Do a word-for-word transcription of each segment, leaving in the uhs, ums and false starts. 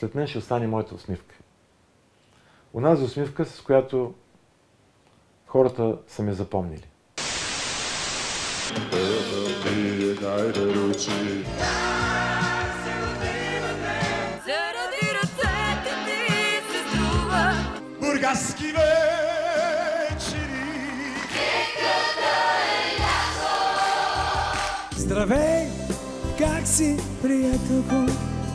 след мен ще остане моята усмивка. Онази усмивка, с която хората са ме запомнили. Бургаски вечери. Здравей, как си, приятелко?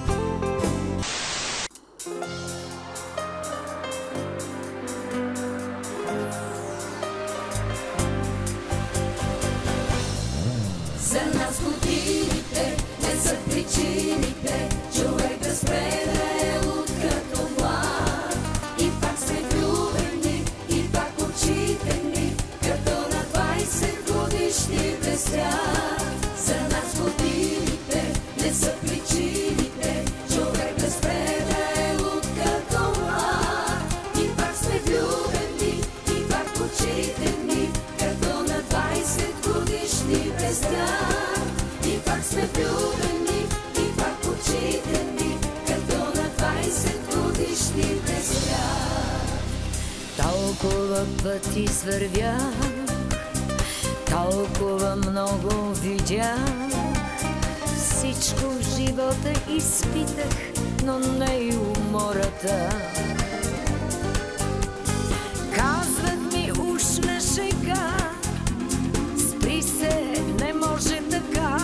За нас годините не са причините човек да спре да е луд като млад. И пак сме влюбени, и пак очите ни, като на двайсет годишни блестят. За нас годините не са причините човек да спре да е луд като млад. И пак сме влюбени, и пак очите ни, като на двайсет годишни блестят. И пак сме влюбени, и пак очите ни, като на двайсет годишни блестят. Толкова пъти свървях, толкова много видях. Всичко в живота изпитах, но не и умората. Казват ми уж на шега, спри се, не може така.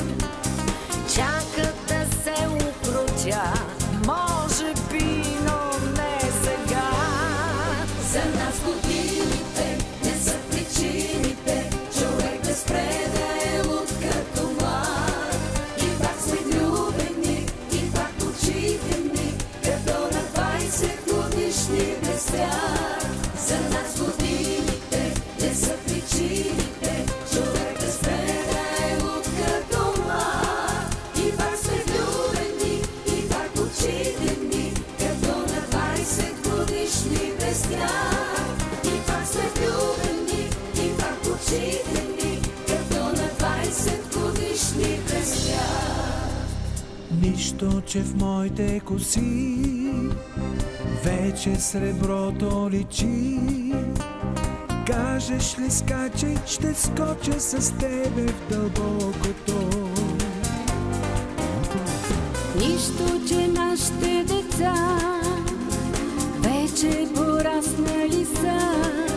Чакат да се укротя, може би, но не сега. За нас годините не са причините човек да спре да е луд като млад. И пак сме влюбени, и пак очите ни, като на двайсет годишни блестят. За нас годините не са причините човек да спре да е луд като млад. И пак сме влюбени, и пак очите ни, като на двайсет годишни блестят. И пак сме влюбени, и пак очите ни, като на двайсет годишни блестят. Нищо, че в моите коси вече среброто личи. Кажеш ли скачай, ще скоча с тебе в дълбокото. Нищо, че нашите деца вече пораснали са.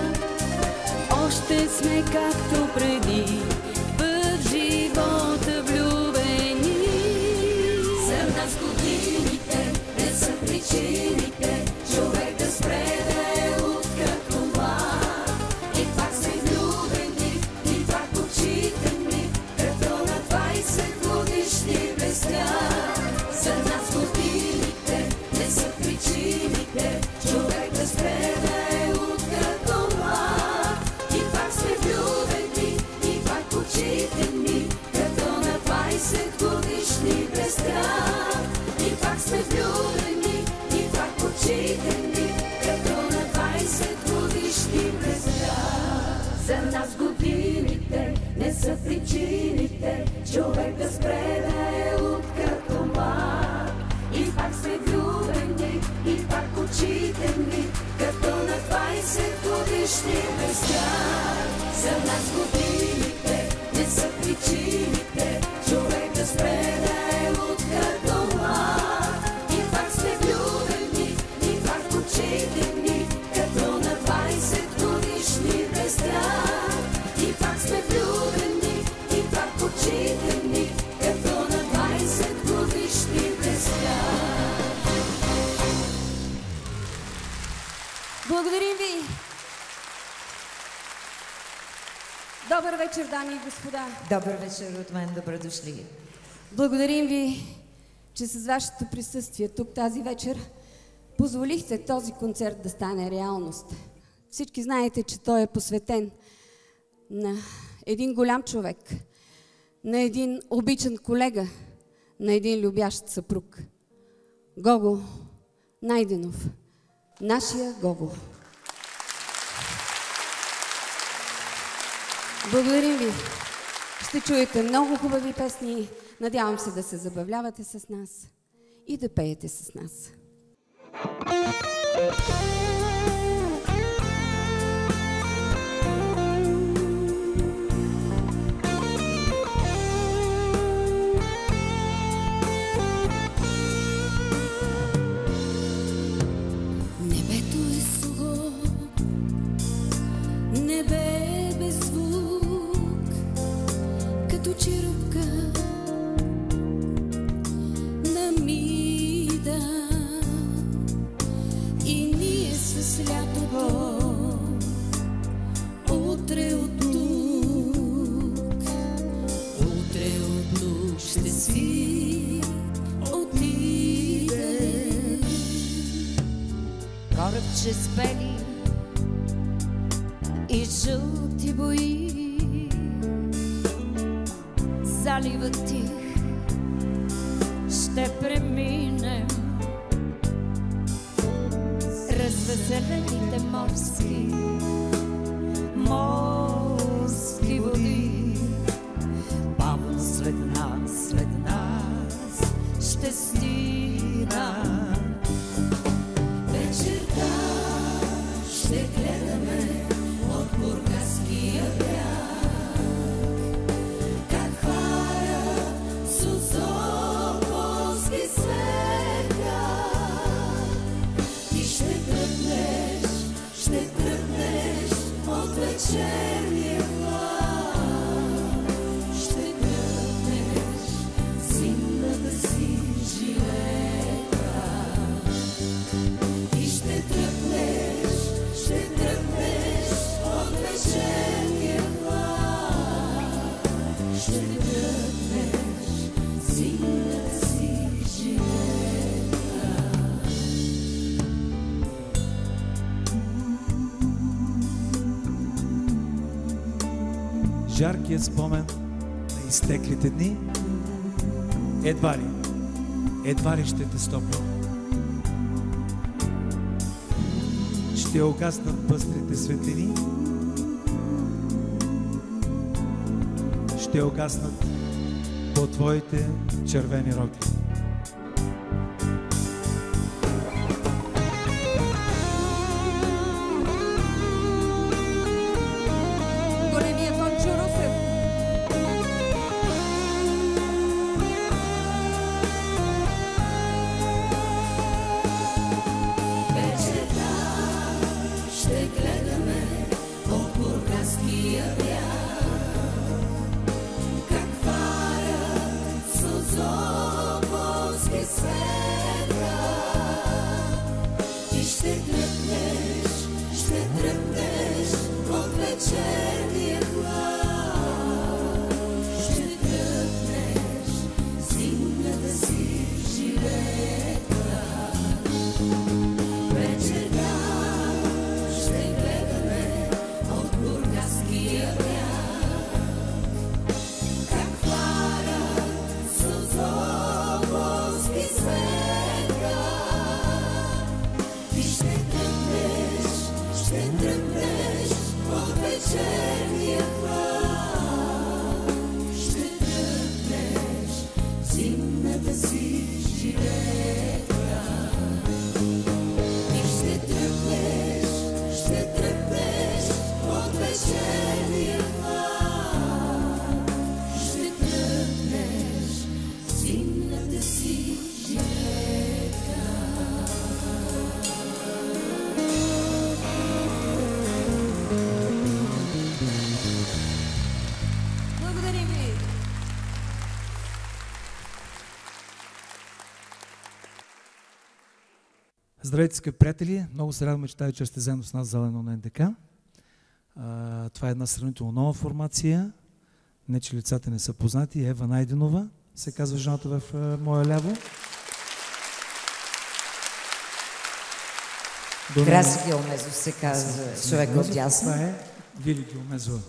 Още сме както преди, в живота влюбени. За нас годините не са причините човек да спре да е луд като млад. И пак сме влюбени, и пак очите ни, като на двайсет годишни блестят. За нас годините не са причините човек да спре да е луд като млад. И пак сме влюбени, и пак очите ни, като на двайсет годишни блестят. И пак сме влюбени, и пак очите ни, като на двайсет годишни блестят. За нас годините не са причините човек да спре да е луд като млад. И пак сме влюбени, и пак очите ни, като на двайсет годишни блестят. За нас годините не са причините човек да спре да е луд като млад. И пак сме влюбени, и пак очите ни, като на двайсет годишни блестят. И пак сме влюбени, и пак очите ни, като на двайсет годишни блестят. Благодарим ви! Добър вечер, дами и господа! Добър вечер от мен, добре дошли. Благодарим ви, че с вашето присъствие тук тази вечер позволихте този концерт да стане реалност. Всички знаете, че той е посветен на един голям човек, на един обичан колега, на един любящ съпруг. Гого Найденов. Нашия Гого. Благодарим ви. Ще чуете много хубави песни. Надявам се да се забавлявате с нас. и да пеете с нас. Небето е сухо, небе без звук, като черупка намида, и ние с лятото утре от тук, утре от тук ще си отидем. Корабче с бели и жълти бои, залива тих ще преминем, развеселените морски, морски води. Бавно след нас, след нас ще стина. Вечерта ще гледаме от Бургаския бряг как хваля Созополски света. Ти ще тръгнеш, ще тръгнеш от вечерния влак, ще тръгнеш зимната си жилетка. Ти ще тръгнеш, ще тръгнеш от вечерния влак, ще тръгнеш зимната си жилетка. Жаркият спомен на изтеклите дни едва ли, едва ли ще те стопи. Ще угаснат пъстрите светлини, ще угаснат по твоите червени рокли. Големия Тончо Русев. Вечерта ще гледаме от Бургаския бряг как хваля Созополски света. Ти ще тръгнеш, ще тръгнеш от вечерния хлад, ще тръгнеш зимната си жилетка. Вечерта ще гледаме от Бургаския бряг как хваля Созополски света. Ти ще тръгнеш, ще тръгнеш от вечерния хлад, ще тръгнеш зимната си жилетка. Ти ще тръгнеш, ще тръгнеш от вечерния хлад, ще тръгнеш зимната си жилетка. Благодарим ви! Здравейте, скъпи приятели! Много се радваме, че тази част сте заедно с нас в зала едно на Н Д К. А, това е една сравнително нова формация. Не, че лицата не са познати. Ева Найденова се казва жената в а, моя ляво. До Краси Геомезов се казва човек от дясно. Това е Вили Геомезова.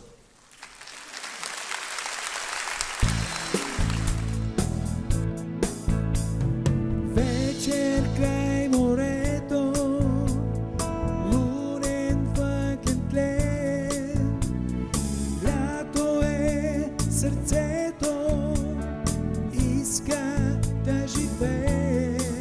Вечер край морето, лунен въглен тлен, лято е сърцето, иска да живее.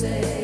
още.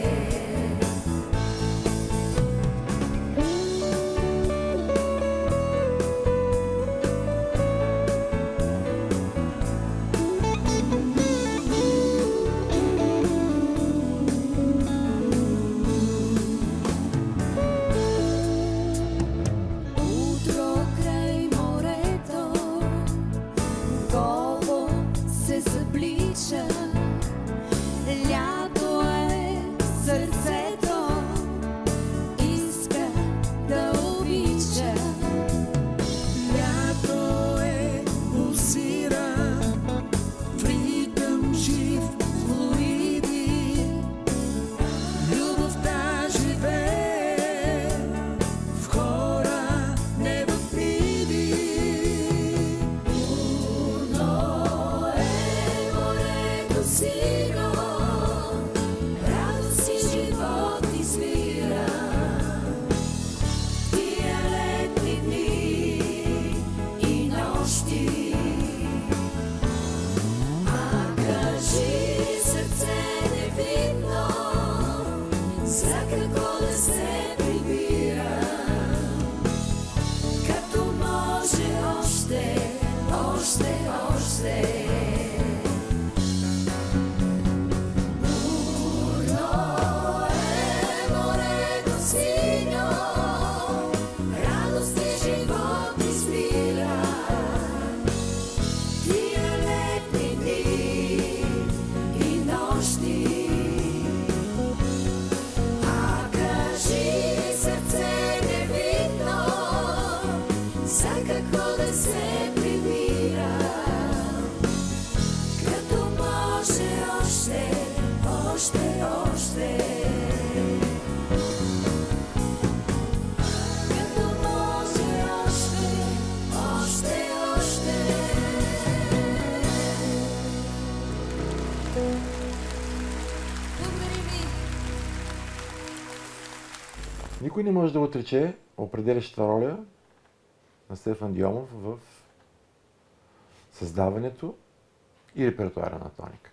Никой не може да отрече определящата роля на Стефан Дионов в създаването и репертуара на Тоника.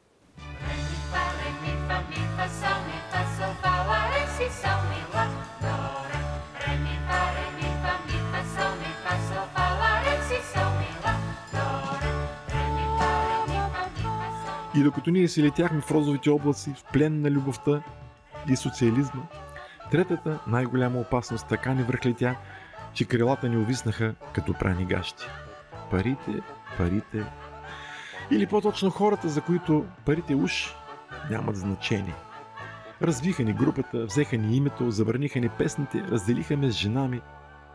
И докато ние си летяхме в розовите облаци, в плен на любовта и социализма, третата най-голяма опасност така ни връхлетя, че крилата ни увиснаха като прани гащи. Парите, парите, или по-точно хората, за които парите уж нямат значение. Развиха ни групата, взеха ни името, забраниха ни песните, разделиха ме с жена ми.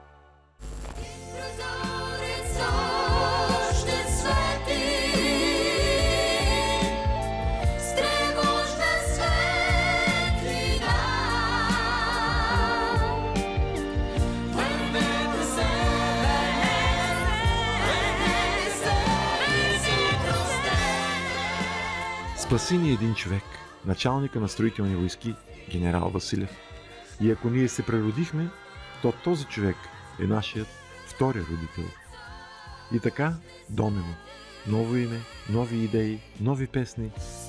Спаси ни един човек, началника на строителни войски, генерал Василев. И ако ние се преродихме, то този човек е нашият втори родител. И така, Домино. Ново име, нови идеи, нови песни.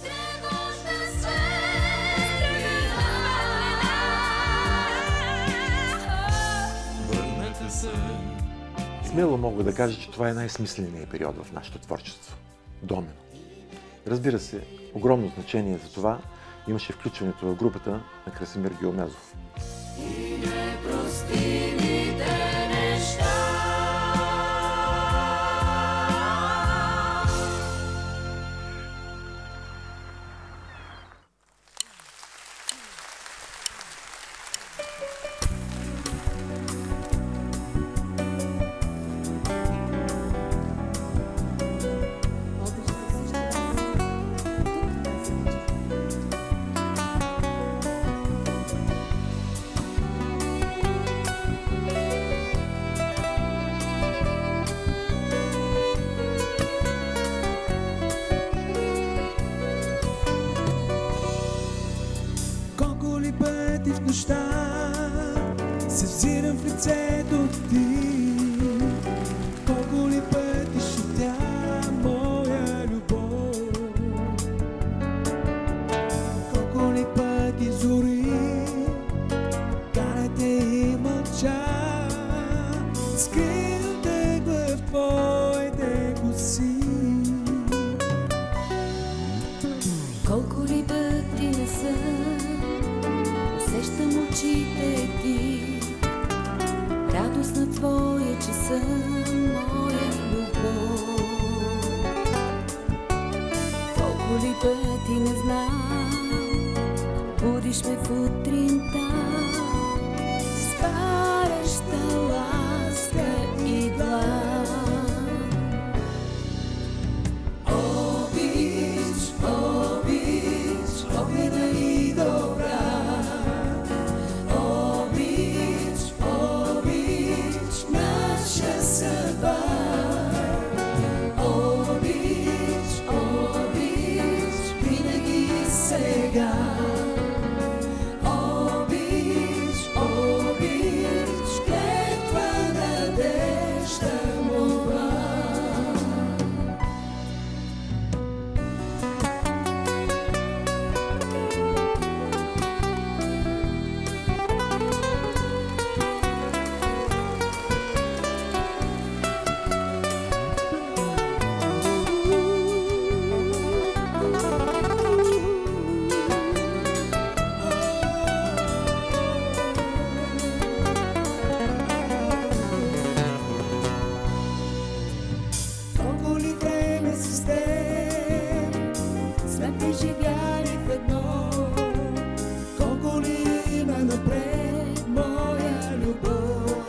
Смело мога да кажа, че това е най-смисленият период в нашето творчество. Домино. Разбира се, огромно значение за това имаше включването в групата на Красимир Геомезов. И непростимите неща. Се взирам в лицето ти, колко ли пъти шутя моя любов, колко ли пъти за моя любов. Колко ли пъти не знам, будиш ме в утринта, с пареща ласка и длан. Обич, обич, огнена и добра. Обич, обич, наша съдба. Обич, обич, винаги и сега. Обич, обич, клетва, надежда, молба. Колко ли време с теб сме преживяли в едно, колко ли има напред моя любов.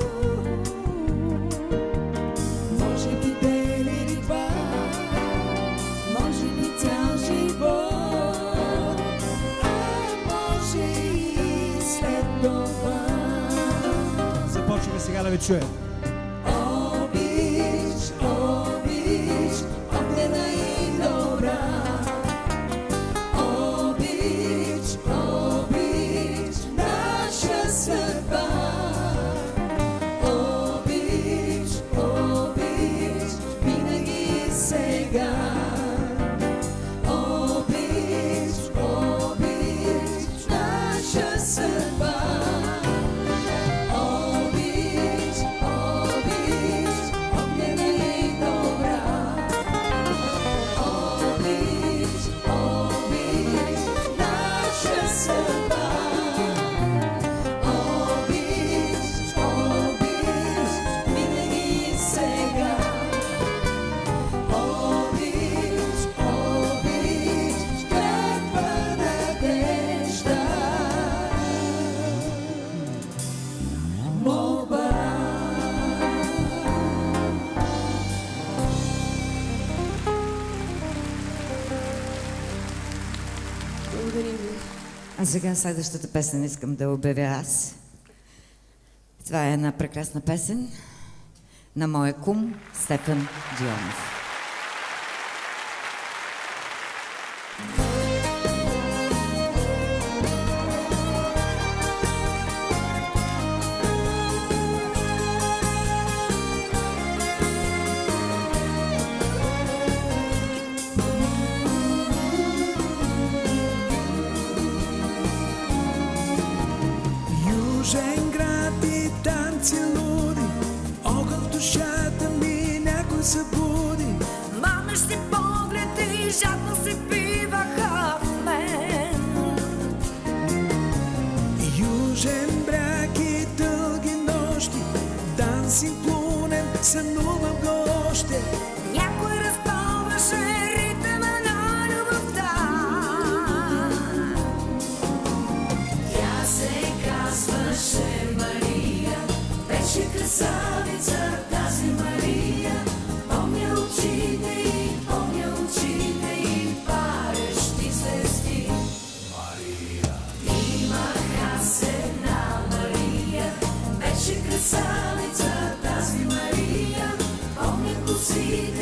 Може би ден или два, може би цял живот, а може и след това. Започваме сега да ви чуем. Обич, обич, огнена и добра. Обич, обич, наша съдба. Обич, обич, винаги и сега. Обич, обич, наша съдба. Обич, обич, огнена и добра. Обич, обич, наша съдба. Обич, обич, винаги и сега. Обич, обич, клетва, надежда, молба. Благодарим ви. А сега следващата песен искам да обявя аз. Това е една прекрасна песен на моя кум Стефан Дионов. Южен град и танци луди, огън в душата ми някой събуди. Мамещи погледи жадно се впиваха в мен. Южен бряг и дълги нощи, дансинг лунен, сънувам го още. Някой разпълваше ритъма на любовта. Тя се казваше Мария, беше красавица тази Мария. Помня очите й, помня очите й, парещи звезди. Мария. Имах аз една Мария, беше красавица тази Мария. Помня косите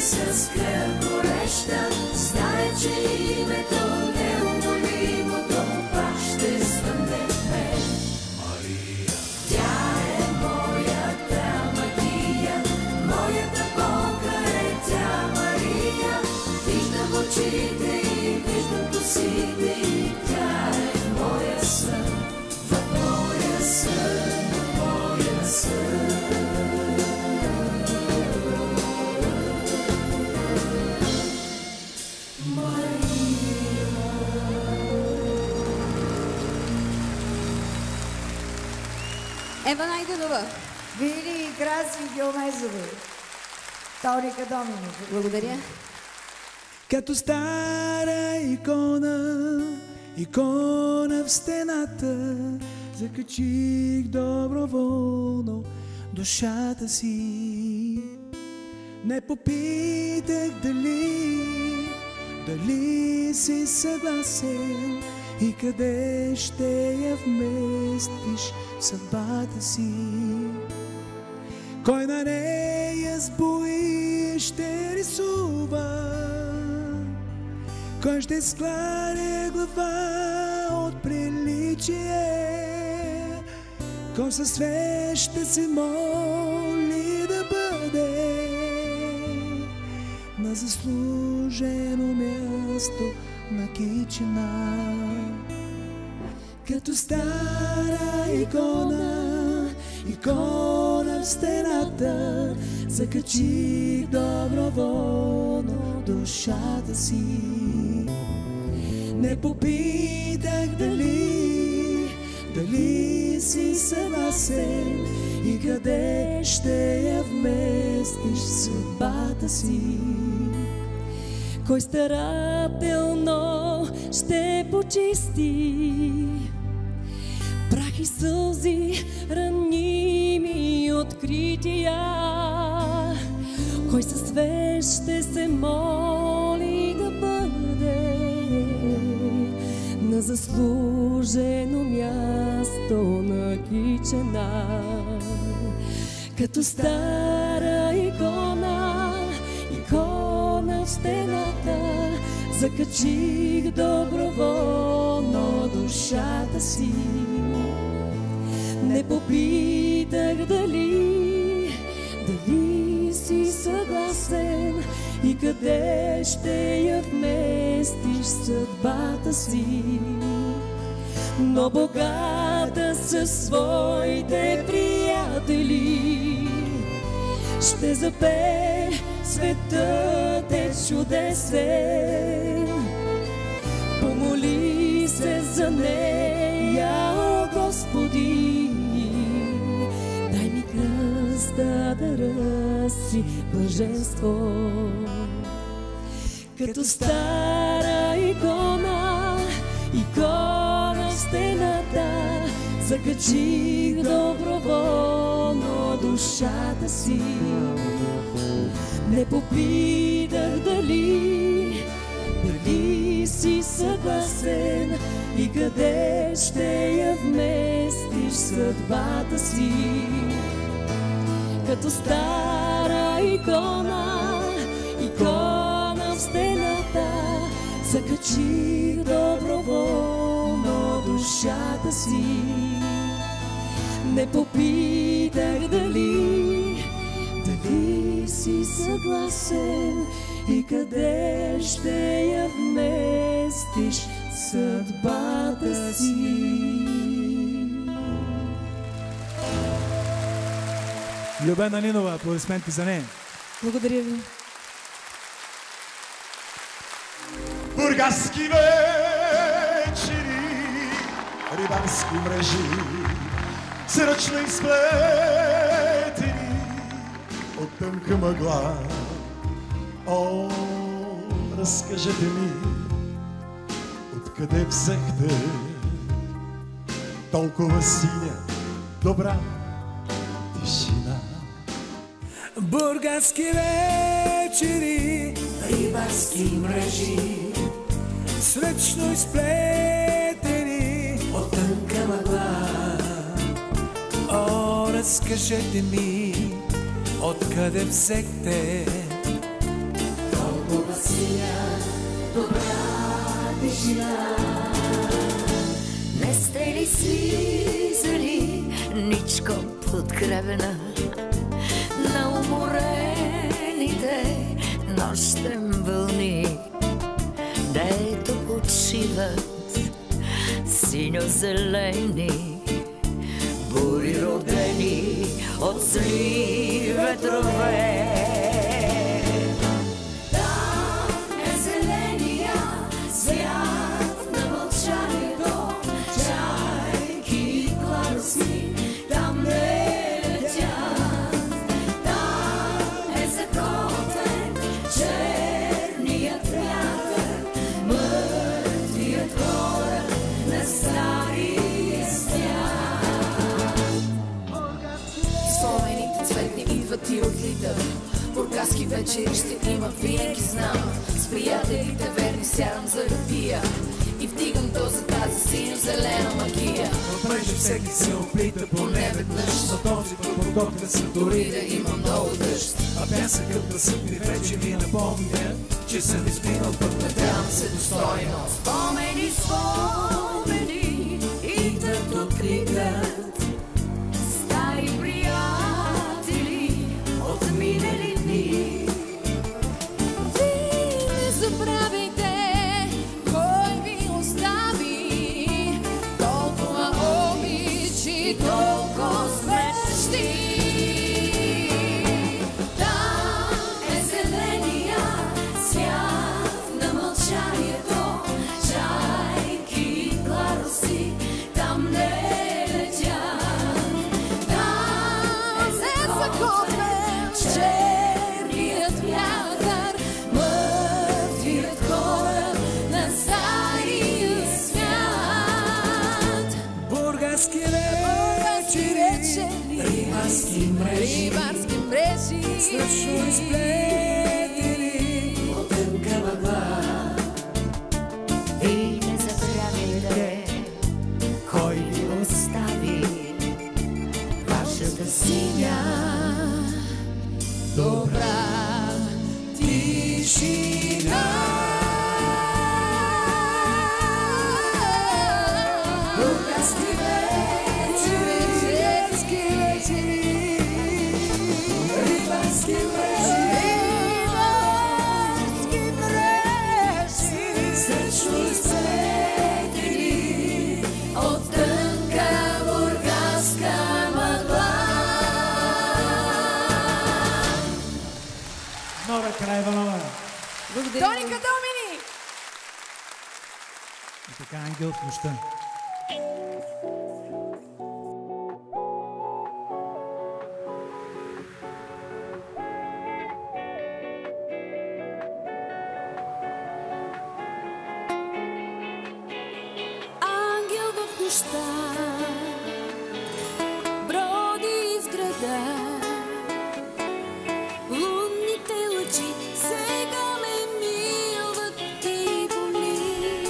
с кръв гореща, знае, че името неумолимото пак ще свънне в мен. Мария, тя е моята магия, моята болка е тя Мария. Виждам очите и виждам косите и тя е в моя сън, в моя сън, в моя сън. Ева Найденова. Вили и Краси Геомезови. Тоника Доминов. Благодаря. Като стара икона, икона в стената, закачих доброволно душата си. Не попитах дали, дали си съгласен и къде ще я вместиш в съдбата си. Кой на нея с бои ще рисува, кой ще скланя глава от приличие, кой със свещ ще се моли да бъде на заслужено място на кичина. Като стара икона, икона в стената, закачих доброволно душата си. Не попитах дали, дали си съгласен и къде ще я вместиш в съдбата си. Кой старателно ще почисти прах и сълзи, раними открития, кой със свещ ще се моли да бъде на заслужено място на кичена. Като стара икона, икона в стената, закачих доброволно душата си. Не попитах дали, дали си съгласен и къде ще я вместиш в съдбата си. Но богата със своите приятели ще запее светът е чудесен. Помоли се за нея, о Господи, дай ми кръста да ръси блаженство. Като стара икона, икона в стената, закачих доброволно душата си. Не попитах дали, дали си съгласен и къде ще я вместиш съдбата си. Като стара икона, икона в стената, закачих доброволно душата си. Не попитах дали, дали си съгласен и къде ще я вместиш съдбата си. Любена Нинова, аплодисменти за нея. Благодаря ви. Бургаски вечери, рибарски мрежи, сръчно изплетени от тънка мъгла. О, разкажете ми, откъде взехте толкова синя, добра тишина? Бургаски вечери, рибарски мрежи, сръчно изплетени от тънка мъгла. О, разкажете ми, откъде взехте тишина. Не сте ли слизали ничко подгребена на уморените нощем вълни, дето почиват синьо-зелени бури, родени от зли ветрове? Там е зеления свят на мълчанието, чайки и гладоси там не летят. Там е закотен черният вятър, мъртвият кораб на стария свят. Спомените цветни идват и отлитат. Бургаски вечери ще има, винаги знам. С приятелите верни сядам за да пия и вдигам доза тази синьо-зелена магия. Мъже всеки се оплита поне веднъж, за този път подготвя се дори да има много дъжд. А пясъкът на съдби вече ми напомня, че съм изминал път, надявам се достойно. Спомени, спомени идват, откликат, стари приятели от минали дни. Вие не забравяйте кой ви остави толкова обичи, толкова смещи. Там е зеления свят на мълчанието, чайки и гладоси там не летят. Там е закотен черният вятър, мъртвият кораб на стария свят. Бургаски Бургаски вечери, вечери, рибарски мрежи, рибарски мрежи, страшно изплетени от тънка мъгла. Вие не забравяйте Кой ви остави вашата синя добра тишина? бургаски вечери, рибарски вечери, Рибарски мрежи, рибарски мрежи, страшно изплетени от тънка бургаска мъгла. Нора Караиванова. Благодаря. Тоника Домини! И така, Ангел в нощта. Ангел в нощта броди из града. Лунните лъчи сега ме милват и боли.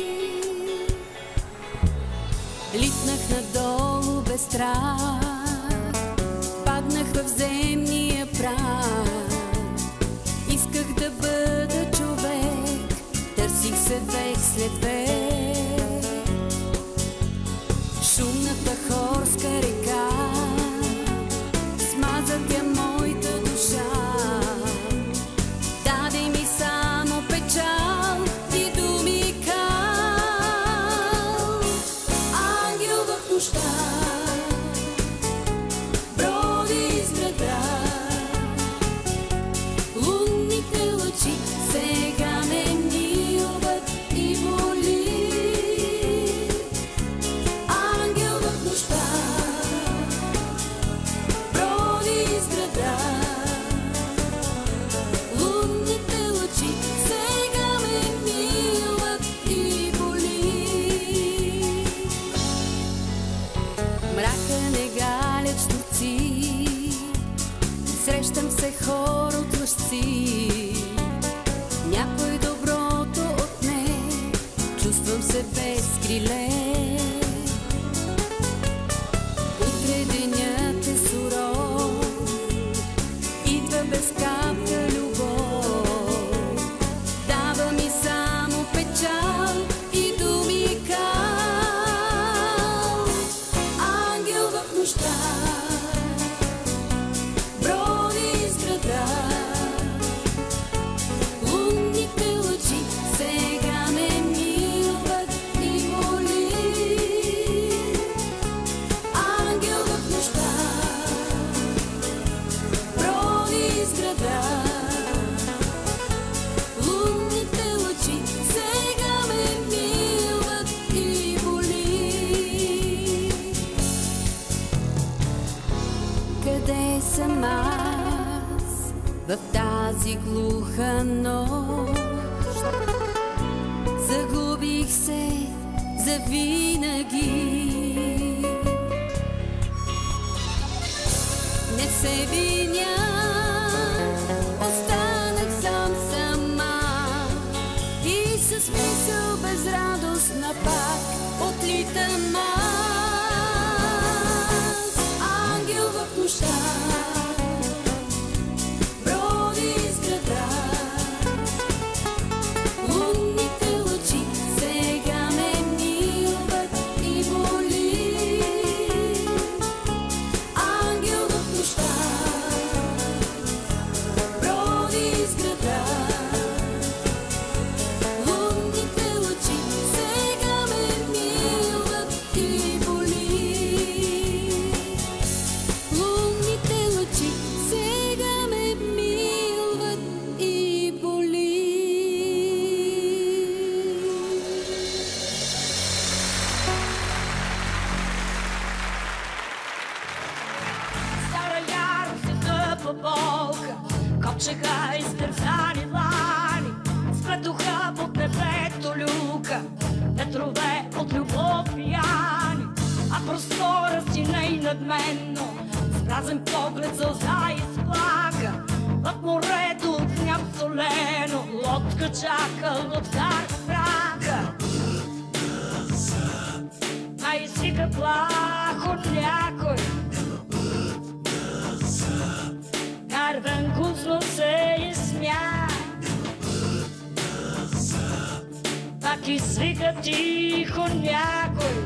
Литнах надолу без страх, паднах в земния прах. Исках да бъда човек, търсих се век след век. Шумната хорска река смаза тя моята душа. Даде ми само печал и думи кал. Ангел в нощта броди из града. Лунните лъчи сега ме милват и боли. Ангел в нощта броди из града. Лунните лъчи сега ме милват и боли. Мрака не галят штурци, срещам се хор от лъжци. Някой доброто отне, чувствам се без криле. Утре денят е суров, идва без капка любов. Дава ми само печал тази глуха нощ. Загубих се завинаги. Не се виня, останах сам сама и с мисъл безрадостна пак отлитам аз. Ангел в нощта броди из града, лунните лъчи сега ме милват и боли. Ангел в нощта броди из града, лунните лъчи сега ме милват и боли. Лунните лъчи сега ме милват и боли. Стара ярост и тъпа болка, копчега изтързани лани, сплетоха под небето люка, ветрове от любов пияни, а простора си най-надменно, с празен поглед сълза изплака. В морето от гняв солено, лодка чака, лодкар в брака. А извика плахо някой, Карвен гузно се изсмя. Пак извика тихо някой,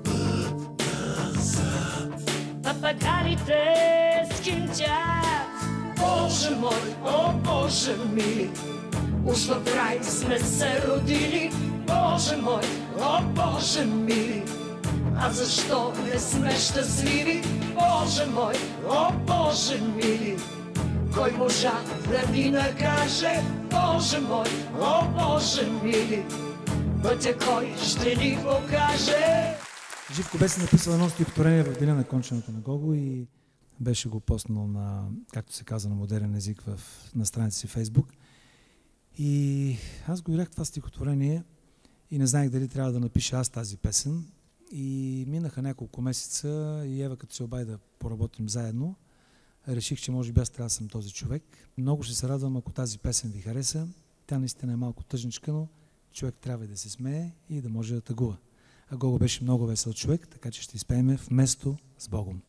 папагалите скинчат. Боже мой, о Боже ми, уж в рай сме се родили. Боже мой, о Боже ми, а защо не сме щастливи? Боже мой, о Боже ми, кой можа да ни накаже? Боже мой, о Боже ми, пътя кой ще ни покаже? Живко беше написал едно стихотворение в деня на конченето на Гого и беше го постнал на, както се казва на модерен език, в, на страница си Фейсбук. И аз го видях това стихотворение и не знаех дали трябва да напиша аз тази песен. И минаха няколко месеца и Ева, като се обади да поработим заедно, реших, че може би аз трябва да съм този човек. Много ще се радвам, ако тази песен ви хареса. Тя наистина е малко тъжничка, но човек трябва да се смее и да може да тъгува. А Гого беше много весел човек, така че ще изпеем Вместо с Богом.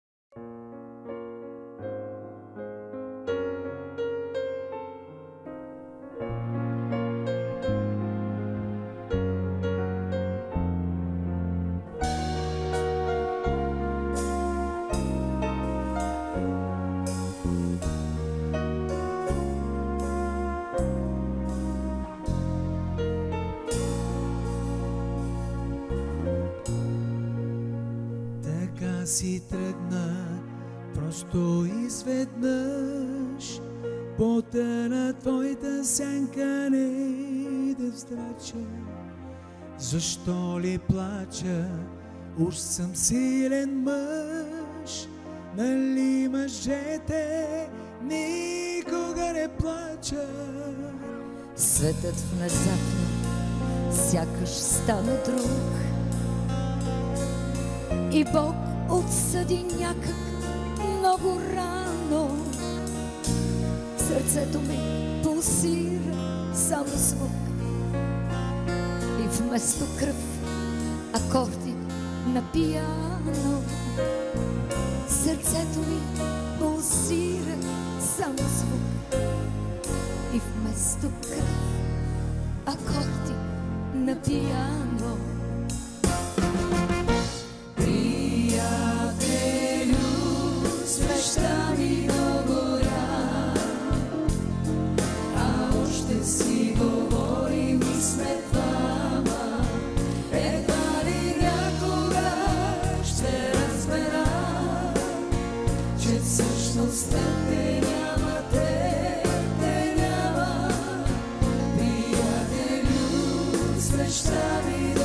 Си тръгна просто изведнъж, потъна твоята сянка не да вздрача. Защо ли плача? Уж съм силен мъж, нали мъжете никога не плача. Светът внезапно сякаш стана друг и Бог отсъди някак много рано. Сърцето ми пулсира само звук и вместо кръв акорди на пиано. Сърцето ми пулсира само звук и вместо кръв акорди на пиано. Свеща ми до гора, а още си говорим и сме двама. Едва ли някога ще разбера, че всъщност те няма, те, те няма. Приятелю, свеща ми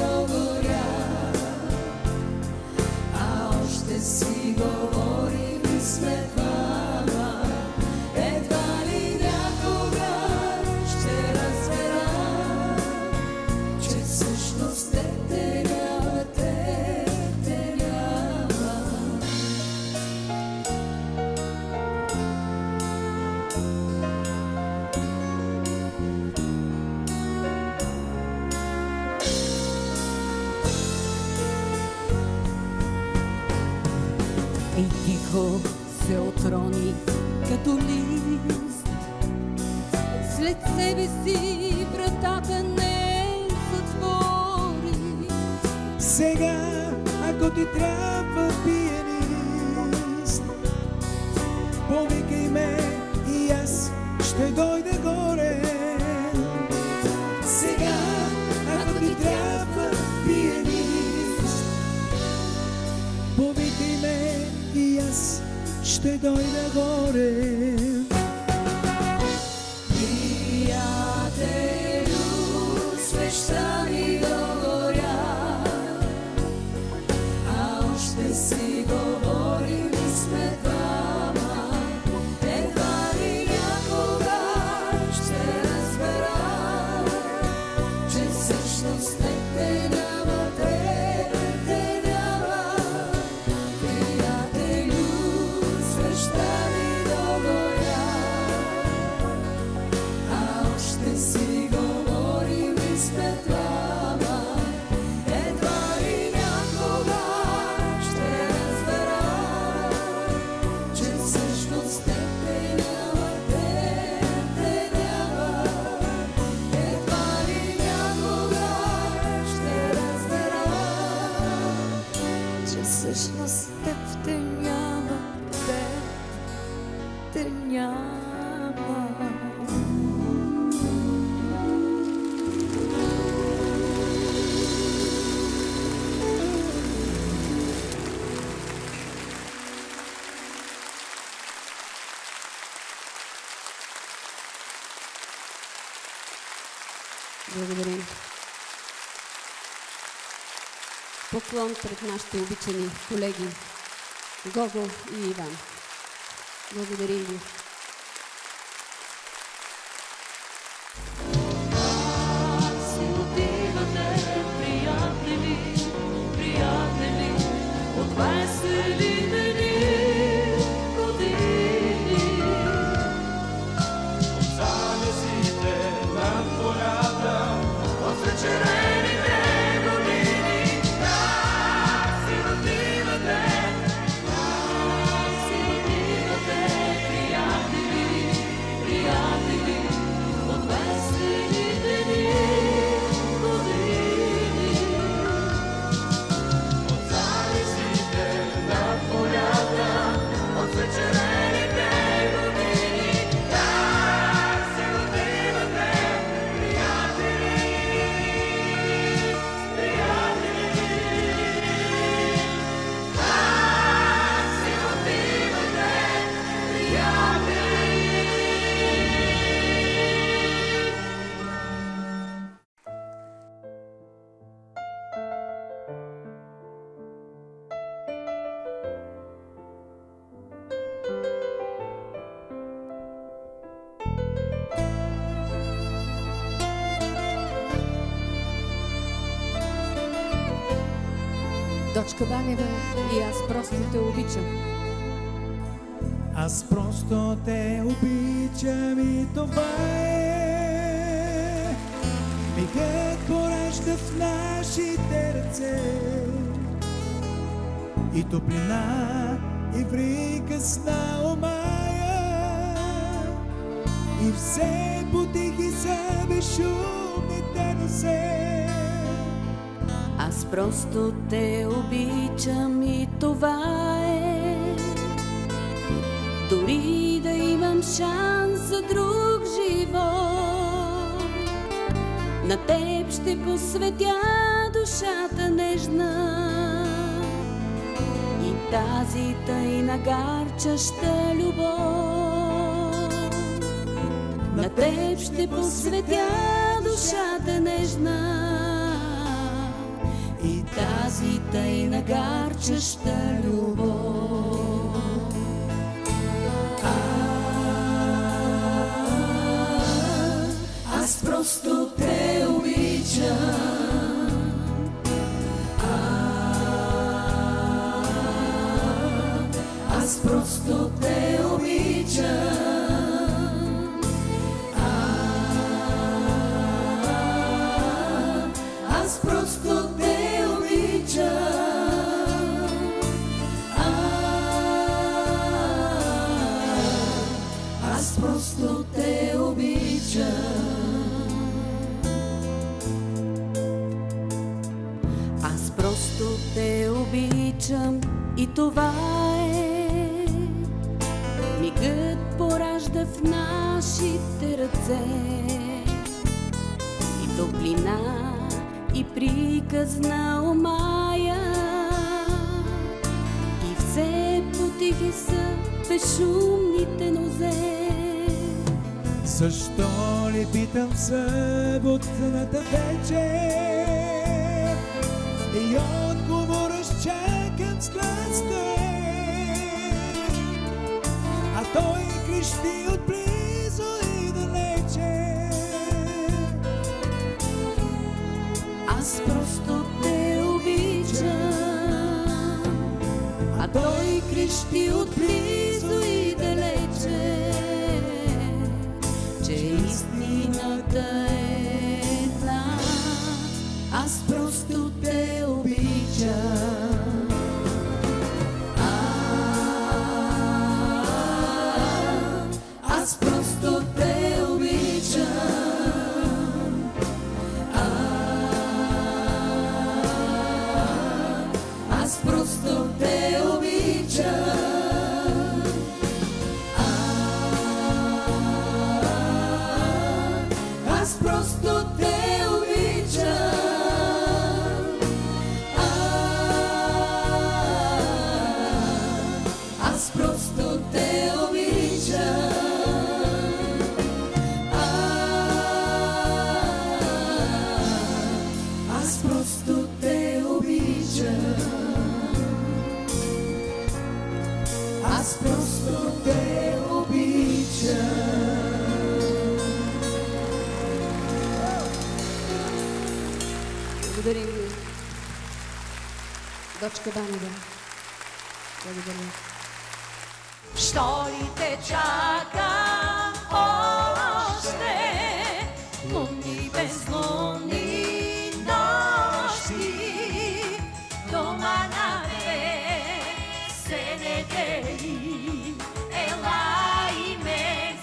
тихо се отрони като лист. След себе си вратата не затвори. Сега, ако ти трябва пианист, повикай ме и аз ще дойда горе. Сега, ако ти трябва пианист, повикай ме и аз ще дойда горе. Приятелю, свеща ми догоря, а още си говорим и сме двама. Едва ли някога ще разбера, че всъщност не те няма, те, те няма. Приятелю, свеща ми догоря, а още си говорим и сме двама. Едва ли някога ще разбера, че всъщност те те няма, те, те няма. Едва ли някога ще разбера, че всъщност теб те няма, те, те няма. Благодарим. Поклон пред нашите обичани колеги Гого и Иван. Благодарим ви. Си отивате, приятели, приятели, от веселите ни години. От залезите над полята, от вечерените години. Как си отивате, как си отивате, приятели, приятели, от веселите ни години. От залезите над полята, от вечерените години. Как си отивате, приятели, приятели. Как си отивате, приятели. Дочка Банева и аз просто те обичам. Аз просто те обичам и това е мигът поражда в нашите ръце и топлина и приказна омая и все потихи са безшумните носе. Аз просто те обичам и това е. Дори да имам шанс за друг живот, на теб ще посветя душата нежна и тази тайна гарчаща любов. На теб ще посветя душата нежна и тази тайна гарчаща любов. Аз просто те обичам. А, аз просто те обичам. А, аз просто те обичам. А, обичам и това е. Мигът поражда в нашите ръце и топлина, и приказна омая, и все потихи са безшумните нозе. Защо ли питам съботната вечер и отговора чакам с глас твоя, а той крещи отблизо и далече. Аз просто те обичам, а той крещи отблизо и далече, че истината е една. Аз просто те обичам. А, аз просто те обичам. А, аз просто те обичам. Аз просто те обичам. Аз просто те обичам. Аз просто те обичам. Аз просто те обичам. Благодарим ви, дочка Банева. Благодаря. Що ли те чакам още, лунни безлунни нощи, дома на две недели, ела и ме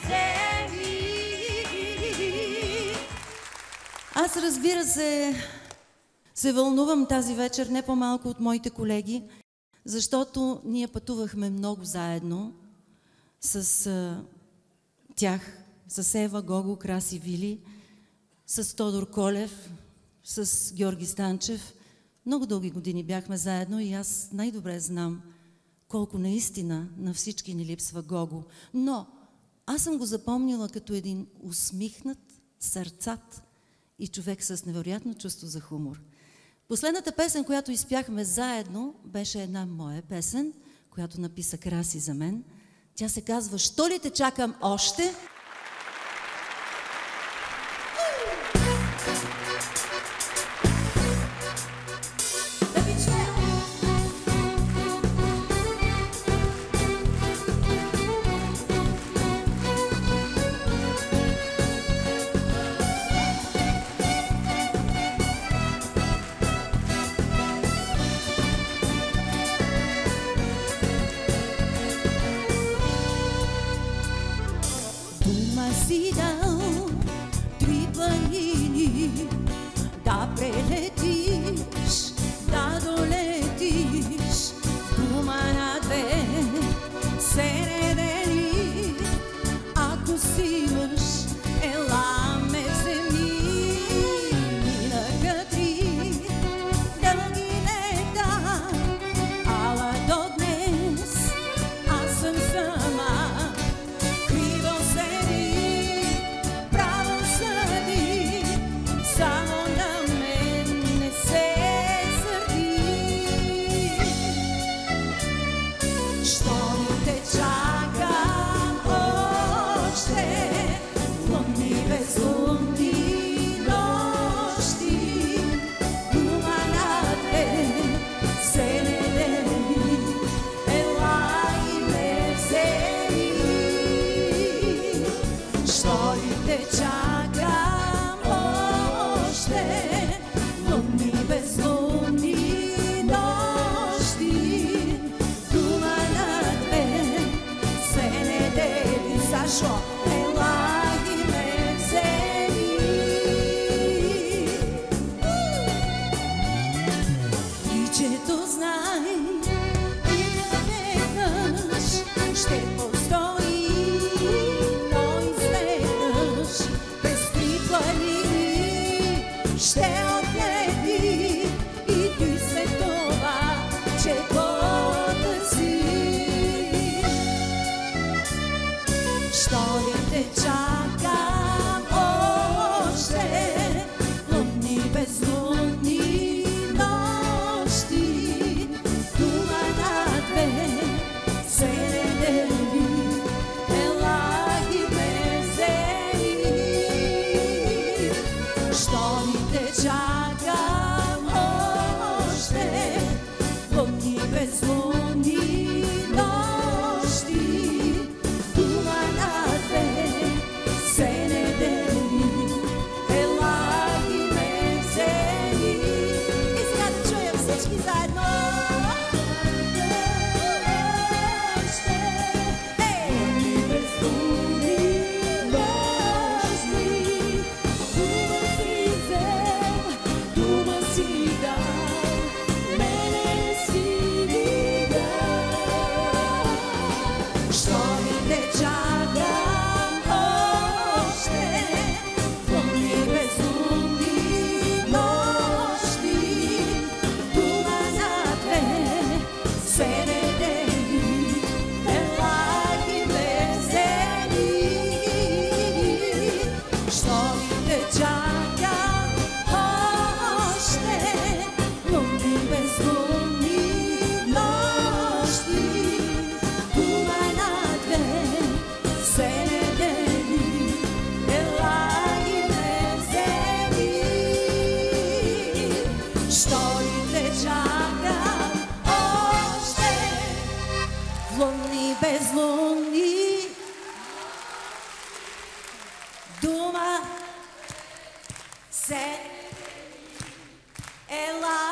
вземи. Аз, разбира се, се вълнувам тази вечер не по-малко от моите колеги, защото ние пътувахме много заедно с а, тях, с Ева, Гого, Краси, Вили, с Тодор Колев, с Георги Станчев. Много дълги години бяхме заедно и аз най-добре знам колко наистина на всички ни липсва Гого. Но аз съм го запомнила като един усмихнат, сърцат и човек с невероятно чувство за хумор. Последната песен, която изпяхме заедно, беше една моя песен, която написа Краси за мен. Тя се казва "Що ли те чакам още?" Si dau, tri panini, ще отнети и ти след това, че потърси. Що ли те чакам още, лунни безлунни нощи, дума на две се не дели, ела ги безели. Що ли те чакам още, лунни безлунни нощи, дума на две се не дели, ела ги безели. И сега да чуем всички заедно. Безлунни дума се ела.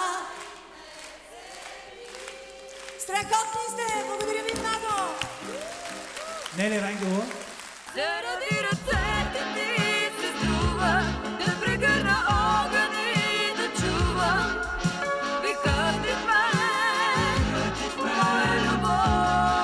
Страхотни сте! Благодаря ви много! Нели Рангелова. Заради ръцете ти се струва да прегърна огън и да чувам викът ти в мен, моя любов.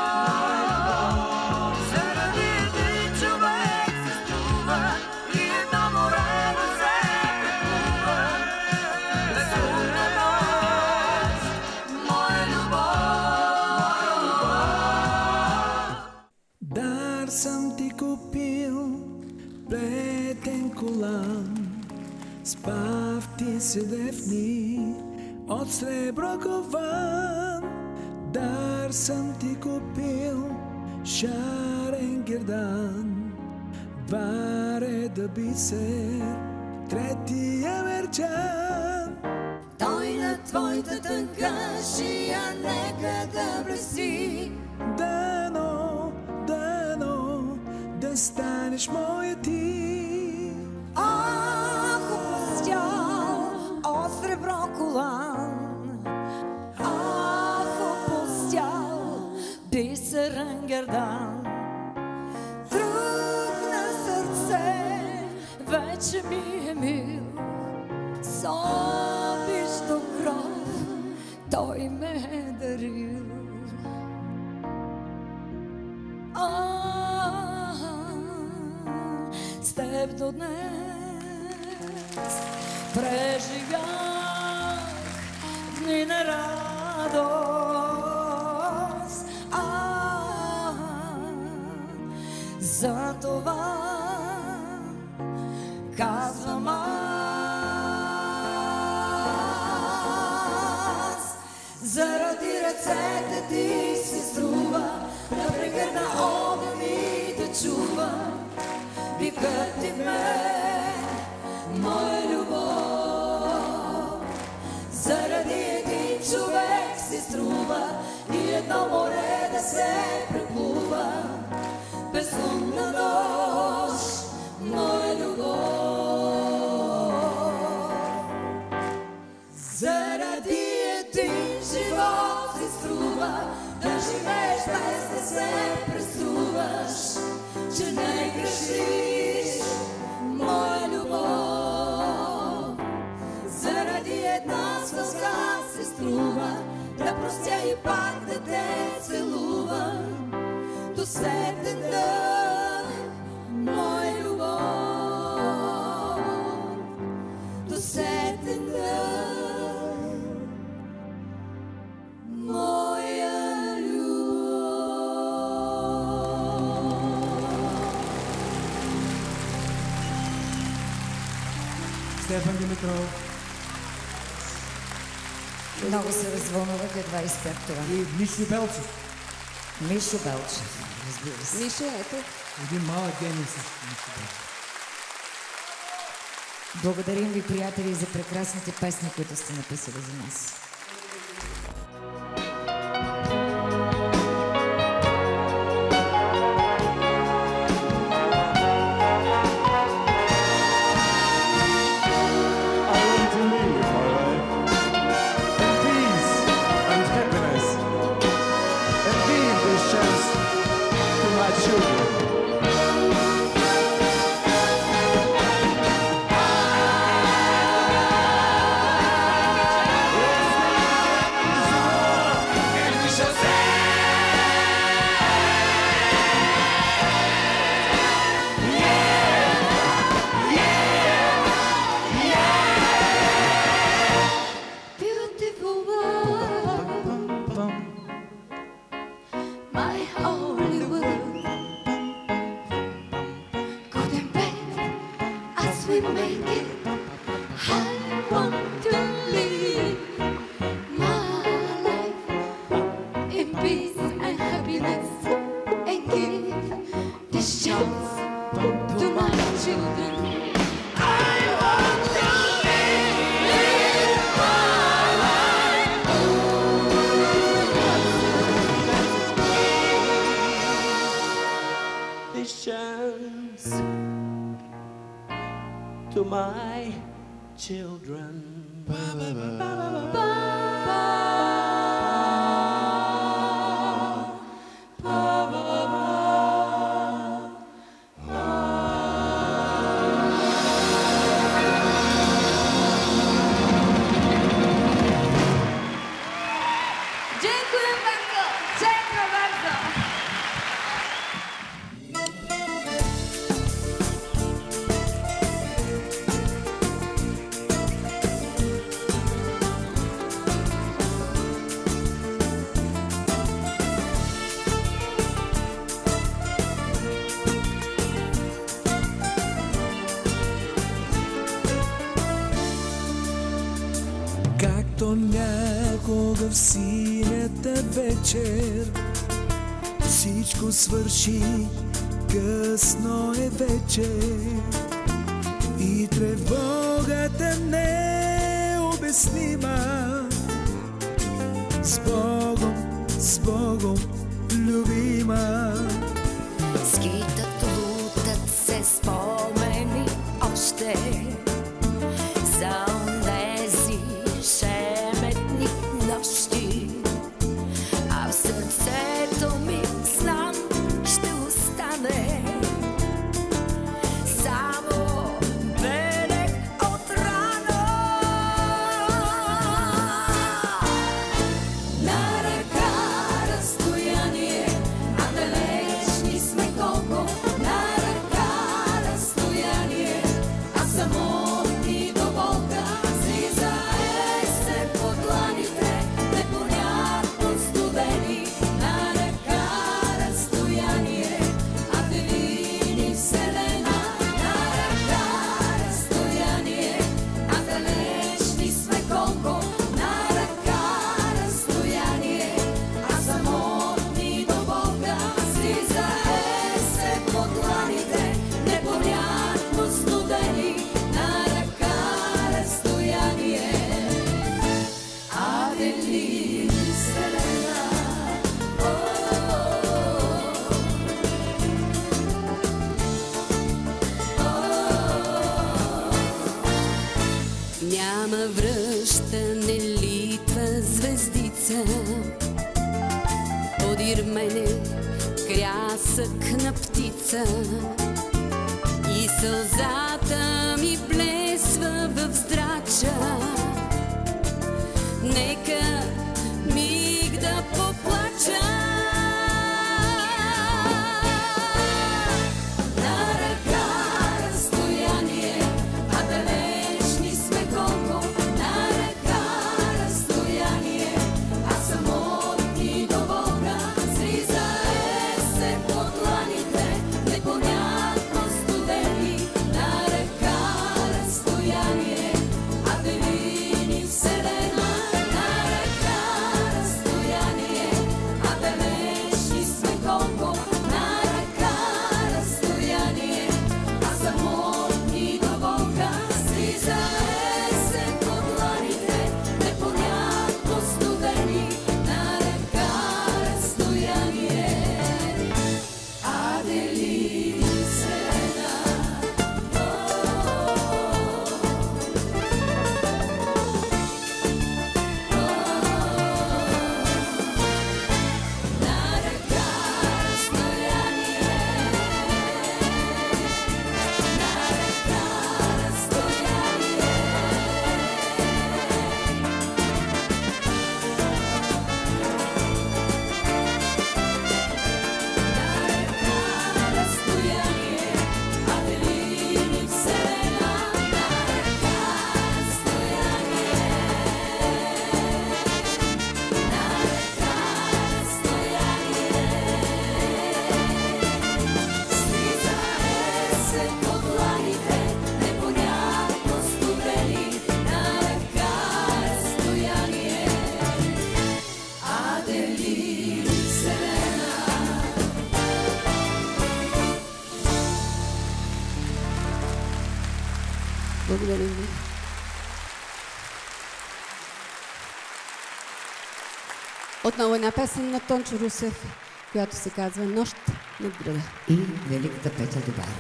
Съм ти купил плетен колан, спав ти седевни от сребро кован. Дар съм ти купил шарен гердан, два реда бисер, третия мерчан. Той на твоята тънка шия нека да блести. Дано, дано да станеш моя ти. Ах, опустял от сребро колан, ах, опустял бисерен гердан. Друг на сърце вече ми е мил, с обич до гроб той ме е дарил. С теб до днес преживях дни на радост. А, за това казвам аз. Заради ръцете ти се струва да прегърна огън и да чувам викът ти в мен, моя любов. Заради един човек си струва и едно море да се преплува. Безлунна нощ, моя любов. Заради един живот си струва да живееш без да се преструваш, че не грешиш, моя любов. Заради една сълза се струва да простя и пак да те целувам до сетен дъх, моя любов. До сетен Стефан Димитров. Много се развълнувах, едва изпях това. И Мишо Белчев. Мишо Белчев, разбира се. Миша, ето. Един малък гений с Мишо Белчев. Благодарим ви, приятели, за прекрасните песни, които сте написали за нас. To my children. Dziękuję bardzo, dziękuję bardzo. Както някога в синята вечер, всичко свърши, късно е вече и тревогата необяснима. С Богом, с Богом, любима. Скитат, лутат се спомени още за онези шеметни нощи, а в сърцето ми знам ще остане само белег от рана. На ръка разстояние, а далечни сме колко. На ръка разстояние, а самотни до болка. Слизае се по дланите, непонятно студени. На ръка разстояние, а делини вселена. На ръка разстояние, а далечни сме колко. На ръка разстояние, а самотни до болка. Слизае се по дланите, непонятно студени. На ръка разстояние, а делини вселена. Няма връщане, литва звездица, подир мене крясък на птица и сълзата ми блесва в здрача. Нека миг да поплача. На ръка разстояние, а далечни сме колко. На ръка разстояние, а самотни до болка. Слизае се по дланите, непонятно студени. На ръка Благодарим ви. Отново една песен на Тончо Русев, която се казва "Нощ над града". И великата Петя Добарова.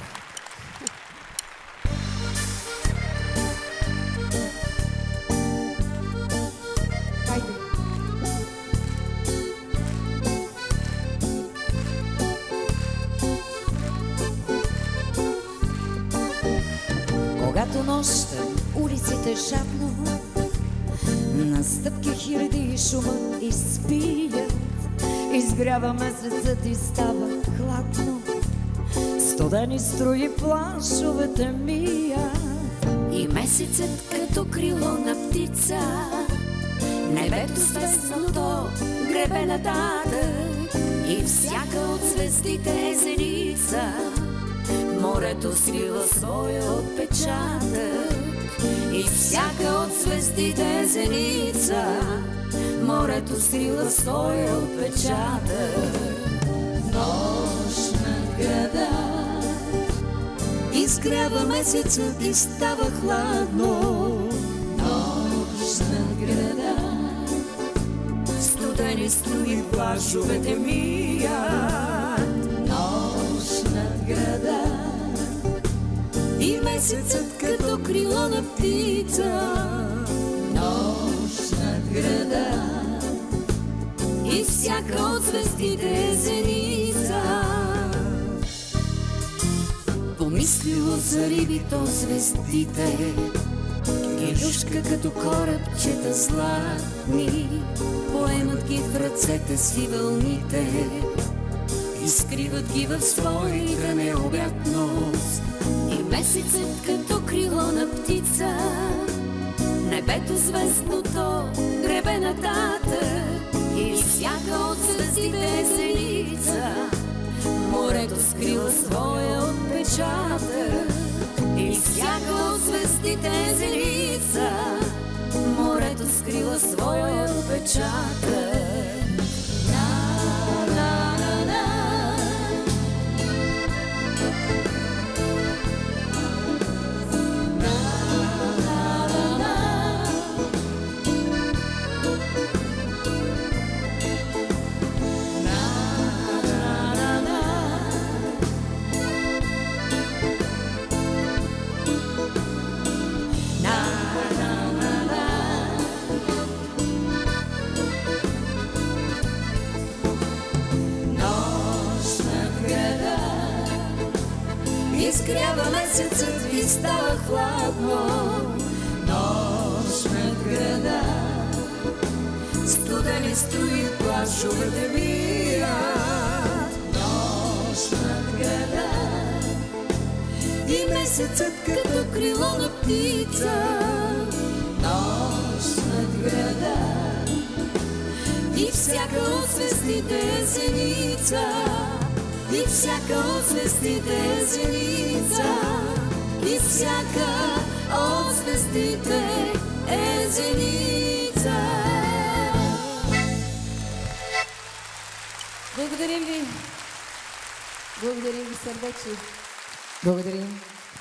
Хайде. Когато нощта улиците жадно на стъпки хиляди и шума изпият, изгрява месецът и става хладно, студени струи плашовете мият. И месецът като крило на птица, небето звездното гребе нататък, и всяка от звездите е зеница, морето скрива своя отпечатък. И всяка от звездите е зеница, морето скрива своя отпечатък. Нощ над града изгрява месецът и става хладно. Нощ над града студени струи плашовете мият. Нощ над града и месецът като крило на птица. Нощ над града и всяка от звездите е зеница. Помислило за рибито звездите, гелюшка като корабчета златни, поемат ги в ръцете си вълните и скриват ги в своята необятност. И месецът като крило на птица, небето звездното гребе нататък, и всяка от звездите е зеница, морето скрива своя отпечатък. И всяка от звездите е зеница, морето скрива своя отпечатък. Изгрява месецът и става хладно. Нощ над града студени струи плашовете мият. Нощ над града и месецът като крило на птица. Нощ над града и всяка от звездите е зеница. И всяка от звездите е зеница. И всяка от звездите е зеница. Благодарим ви. Благодарим ви сърдечно. Благодарим.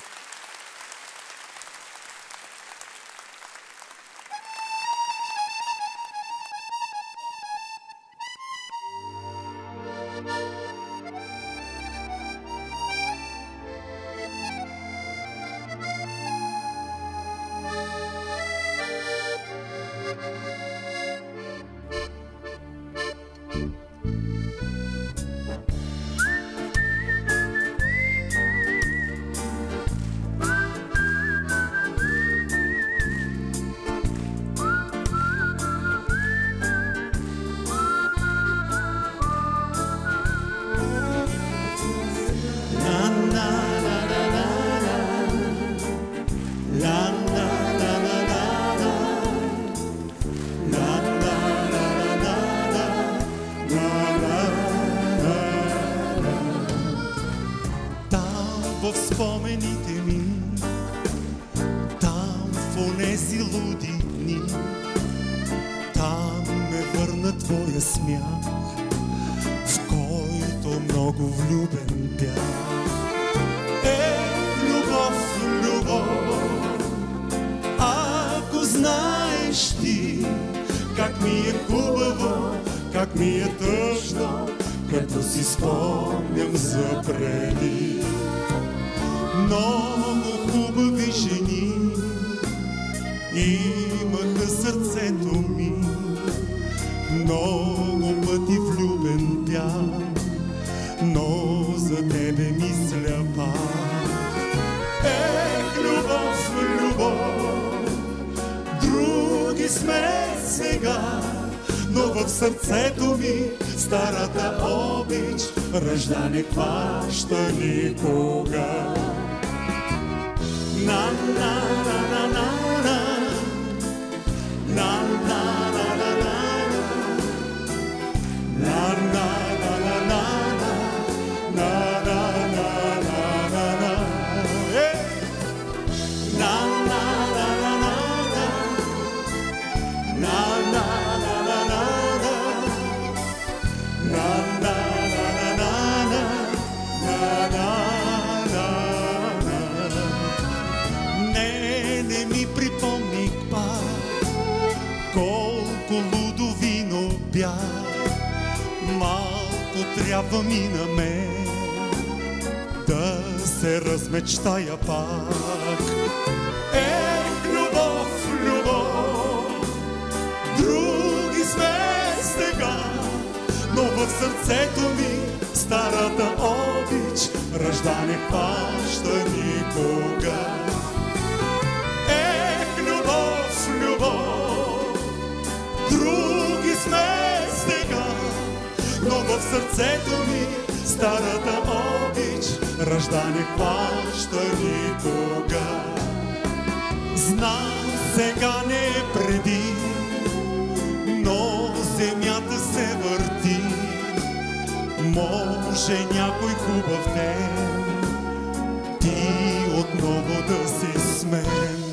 В спомените ми, там в онези луди дни, там ме върна твоя смях, в който много влюбен бях. Е, любов, любов, как ми е тъжно, като си спомням за преди. Много хубави жени имаха сърцето ми, много пъти влюбен бях, но за тебе мисля пак. Ех, любов, любов, други сме сега, но в сърцето ми старата обич ръжда не хваща никога. На на на на на на на на на на на на на на малко трябва ми на мен да се размечтая пак. Ех, любов, любов, други сме сега, но в сърцето ми старата обич ръжда не хваща никога. Ех, любов, любов, други сме сега, но в сърцето ми старата обич ръжда не хваща никога. Знам, сега не е преди, но земята се върти. Може някой хубав ден ти отново да си с мен.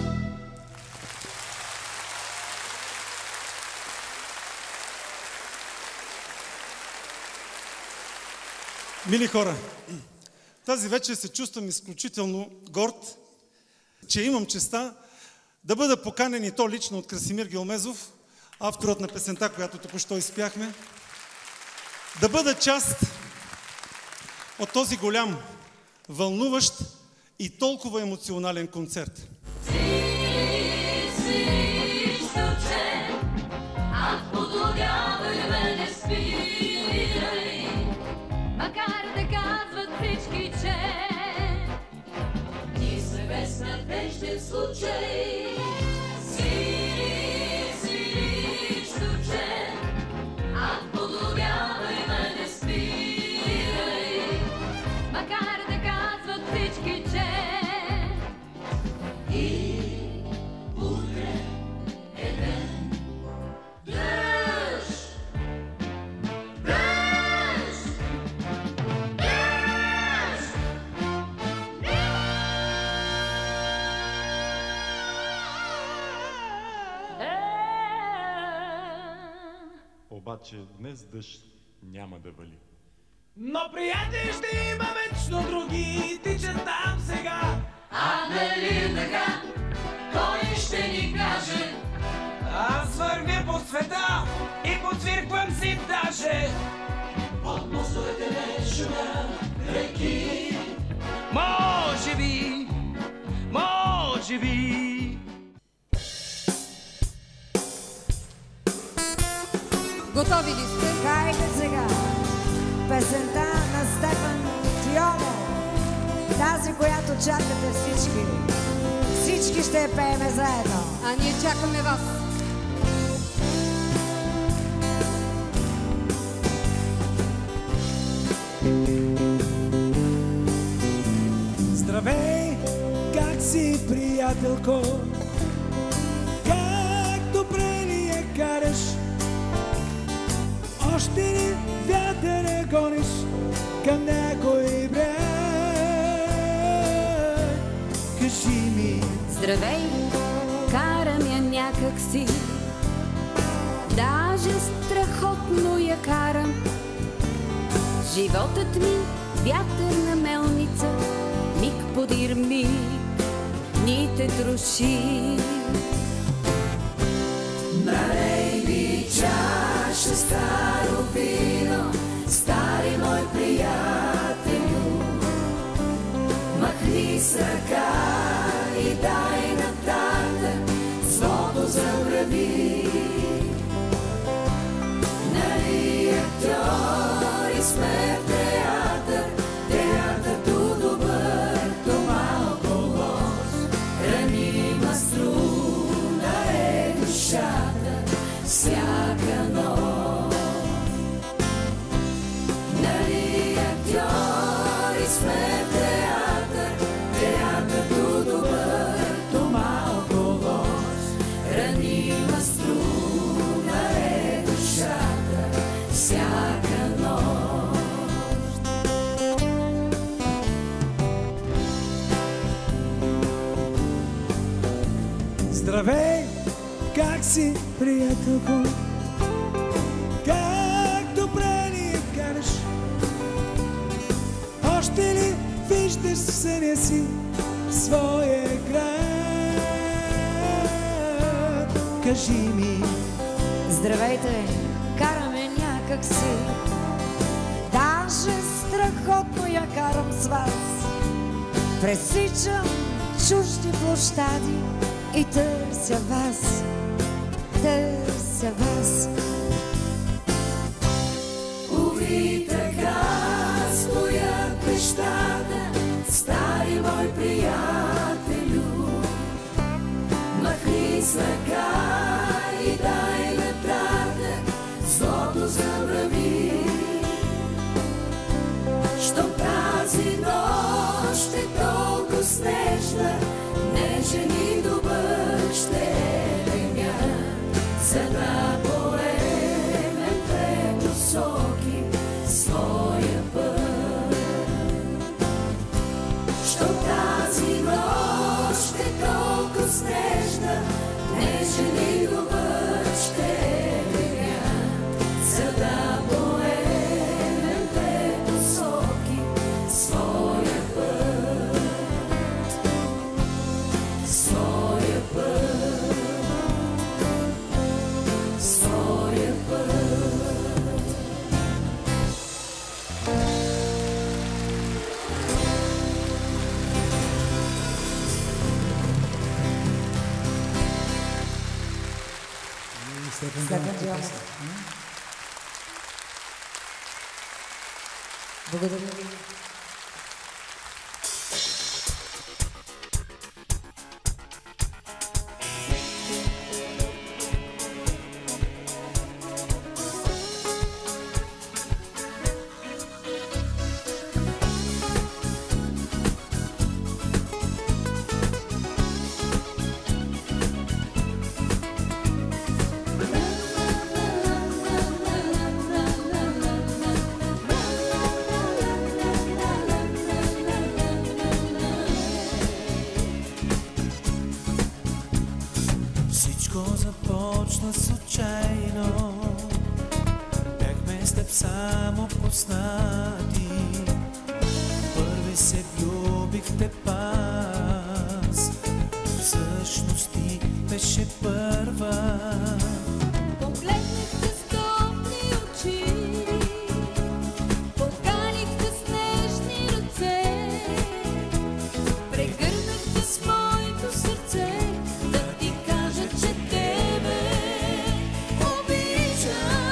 Мили хора, тази вечер се чувствам изключително горд, че имам честа да бъда поканен и то лично от Красимир Гилмезов, авторът на песента, която току-що изпяхме, да бъда част от този голям, вълнуващ и толкова емоционален концерт. Макар да казват всички, че ние сме без надежден случай. Свири, свири, штуче, а подобявай ме, не спирай. Макар да казват всички, че и утре е ден. Дръж! Обаче днес дъжд няма да вали. Но приятели ще има вечно други, тичат там сега. А нали така, кой ще ни каже? Аз вървя по света и подсвирквам си даже. От мостовете не шумят реки. Може би, може би. Готови ли сте? Хайде сега! Песента на Стефан Тиомо. Тази, която чакате всички. Всички ще я пееме заедно. А ние чакаме вас. Здравей, как си, приятелко? Как добре ли я караш? Още ли вятъра гониш към някой бряг? Кажи ми. Здравей, карам я някак си, даже страхотно я карам. Животът ми вятърна мелница, миг подир миг ни те троши. Налей ми чаша стара. върви. Нали актьори сме в театър, театър добър, то малко лош. Ранима струна е душата всяка нощ. Нали актьори сме в театър, театър добър, то малко лош. Ранима струна е душата всяка нощ. Здравей, как си, приятелко? Как добре ли караш? Още ли виждаш в съня си своя град? Кажи ми. Здравейте, караме някак си. Даже страхотно я карам с вас. Пресичам чужди площади и търся вас, търся вас. Уви, така стоят нещата, стари мой приятелю. Махни с ръка и дай нататък, злото забрави. Щом тази нощ е толкова снежна, нежен и добър ще е деня, за да поемем две посоки своя път. Щом тази нощ е толкова снежна, нежен и добър ще е деня, за да поемем две посоки своя път. Своя път, своя път. Стефан Дионов. Благодаря ви. Всичко започна случайно, бяхме с теб само познати. Първи се влюбих в теб аз, всъщност ти беше първа. Погледнахте с топли очи, поканихте с нежни ръце, прегърнахте с моето сърце, да ти кажа, че тебе обичам.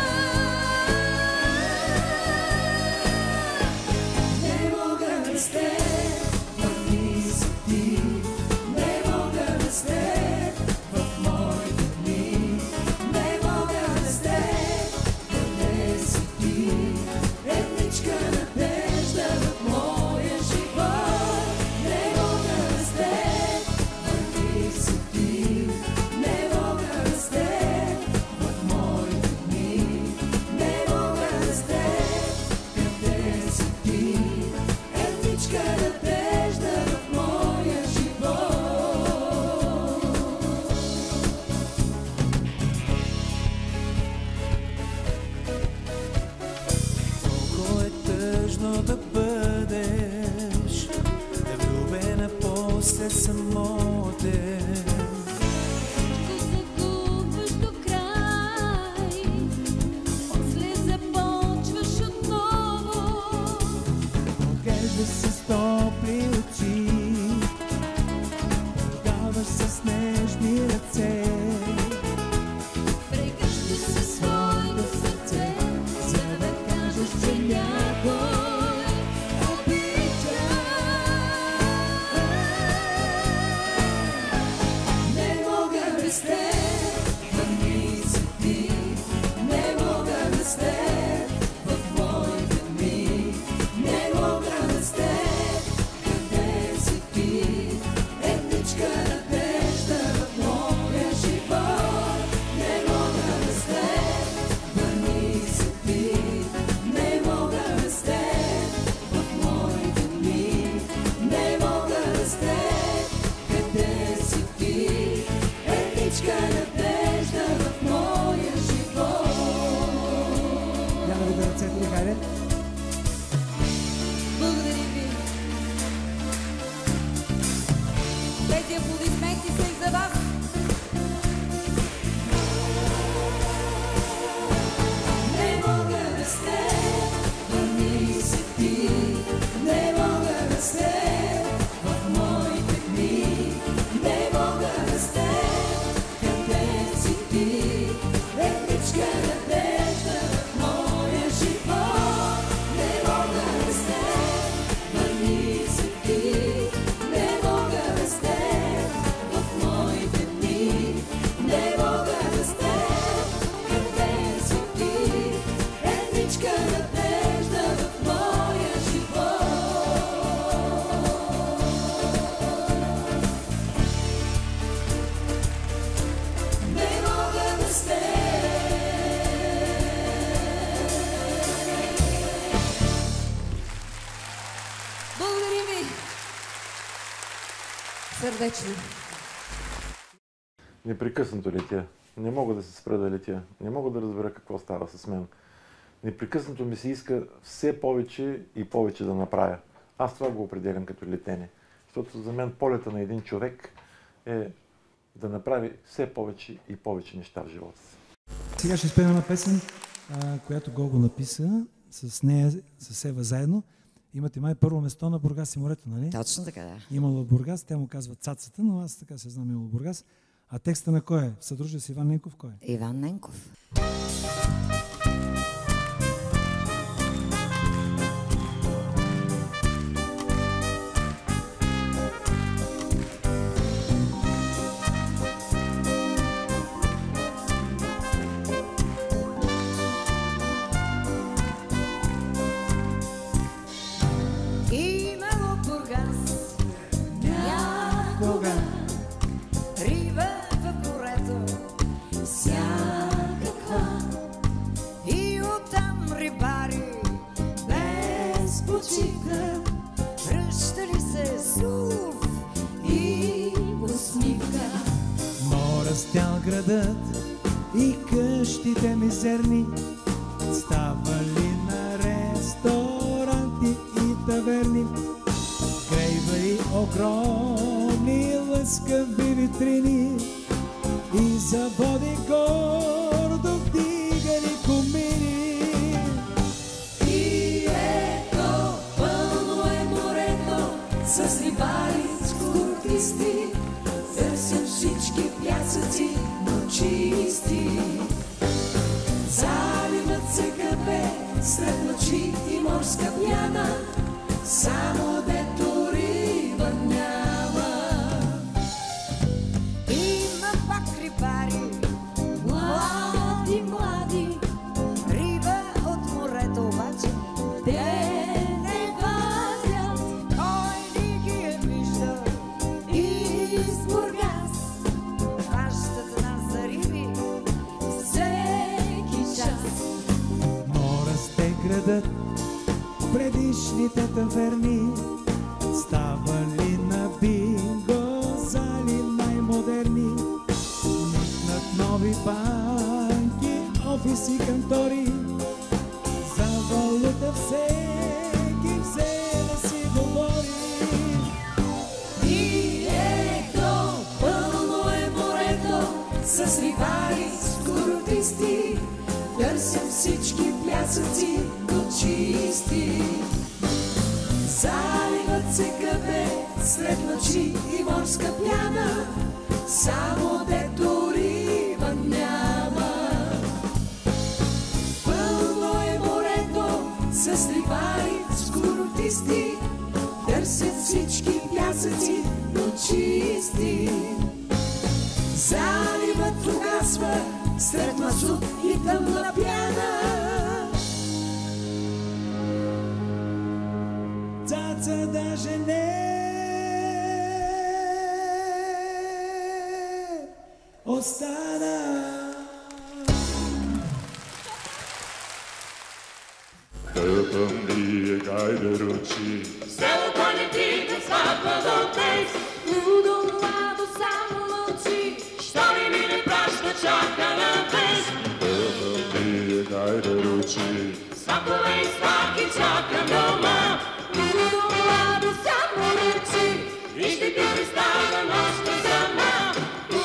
Не мога без теб, върви си ти, не мога без теб в моите дни. Редичка надежда в моя живот. Няма да ръцете, хайде. Благодарим ви. Тези аплодисменти са и за вас. Не мога да сте, върни се ти. Не мога да сте в моите дни. Не мога да сте, къде си ти. Редичка надежда в моя живот. Не мога да сте, върни се ти. Не мога да сте в моите дни. Не мога да сте, къде си ти. Редичка надежда в моя живот. Не мога да сте. Благодарим ви. Сърдечно. Непрекъснато летя. Не мога да се спра да летя. Не мога да разбера какво става с мен. Непрекъснато ми се иска все повече и повече да направя. Аз това го определям като летене. Защото за мен полета на един човек е да направи все повече и повече неща в живота си. Сега ще изпеем една песен, а, която Гого написа с нея, с Ева заедно. Имате май първо место на Бургас и морето, нали? Точно така, да. Имало в Бургас, тя му казва цацата, но аз така се знам имало в Бургас. А текста на кой е? Съдружие с Иван Ненков кой е? Иван Ненков. Имало в Бургас някога рива в морето всякаква и оттам рибари без почивка връщали се с улов и усмивка. Но растял градът и къщите мизерни ставали на ресторанти и таверни. Крайвали огромни лъскави витрини и заводи гордо вдигали комини. И ето, пълно е морето с рибари, с куртисти. Търсим всички пясъци, но чисти. Заливът се къпе сред ночи и морска пяна, само дето риба няма. Има пак рибари, млади, млади, риба от морето обаче те не вадят. Кой ли ги е виждал из Бургас? Хващат нас за риби всеки час. Но расте градът, предишните таверни ставали на бинго зали най-модерни. Никнат нови банки, офиси, кантори. За валута всеки взе да си говори. И ето, пълно е морето с рибари, с куртисти. Търсят всички пясъци, но чисти. Заливът се къпе сред ночи и морска пяна, само дето риба няма. Пълно е морето с рибари, с куртисти. Търсят всички пясъци, но чисти. Заливът угасва сред мазут и тъмна пяна. Цаца даже не остана. Кълпам ли е гайде ручи, Селото не ти да сватва до тез, лудо младо само мълчи. Що ли ми Светове и сватки чака дома. Лудо младо само речи и ще ти пристава нощта сама.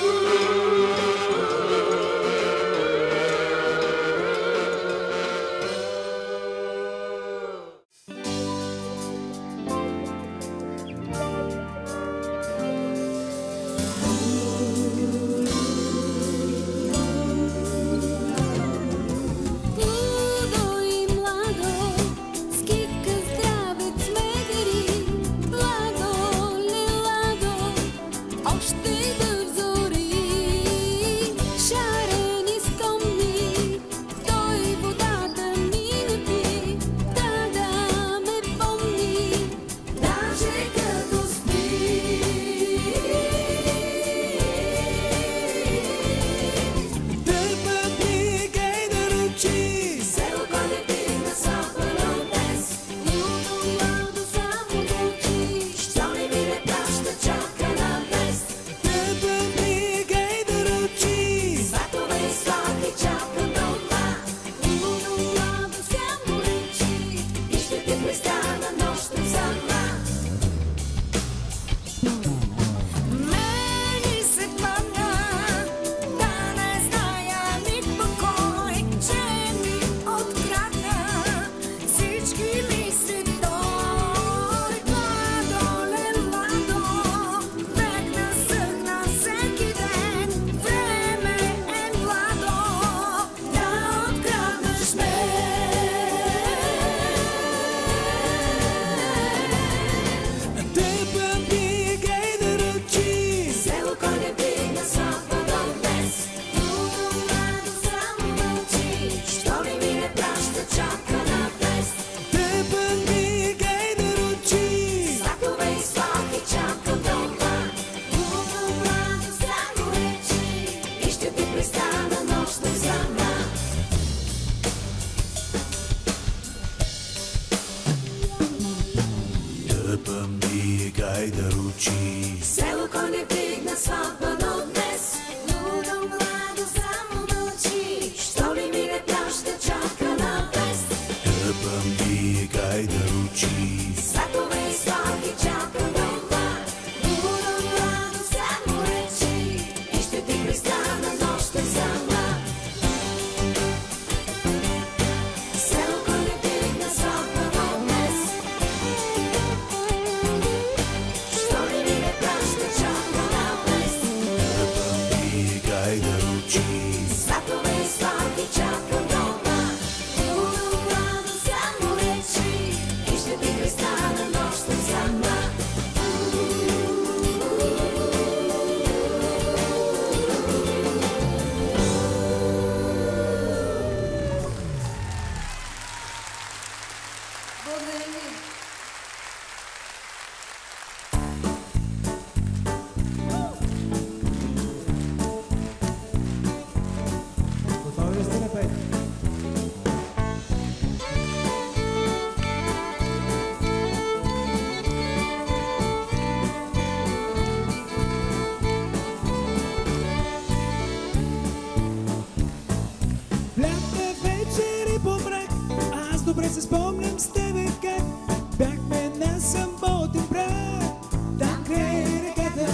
Добре се спомням с тебе как бяхме на самотен брак, там край реката.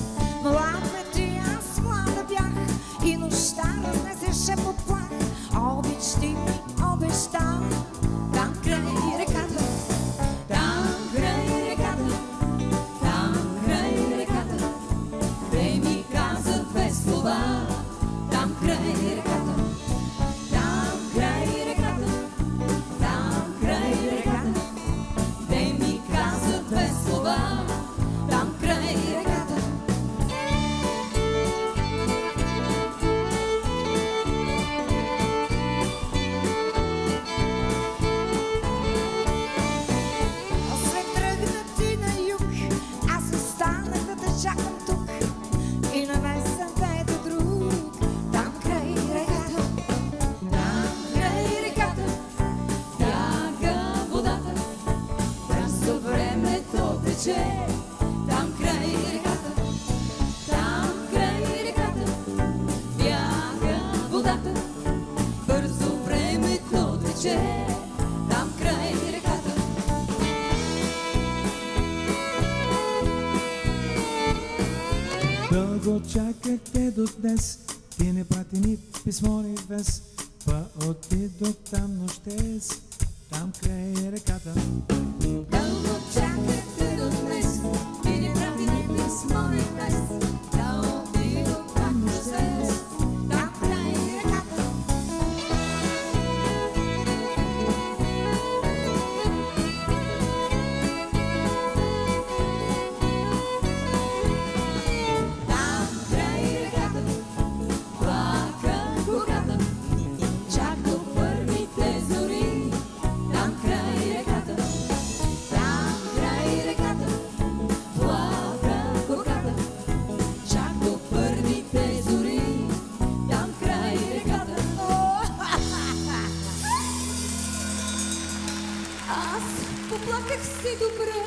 Млад бе ти, аз млада бях и нощта разнесеше под плах. Обич ти ми обеща, там край реката. Там край реката, там край реката. Те ми казах без слова, там край реката. Там край реката, там край Дълго чакахте до днес, ти не прати ни писмо ни вес, па отидох там нощес, там край реката. Дълго чакахте до днес, ти не прати ни писмо ни вес, па отидох там нощес, там край реката. Поплаках си добре.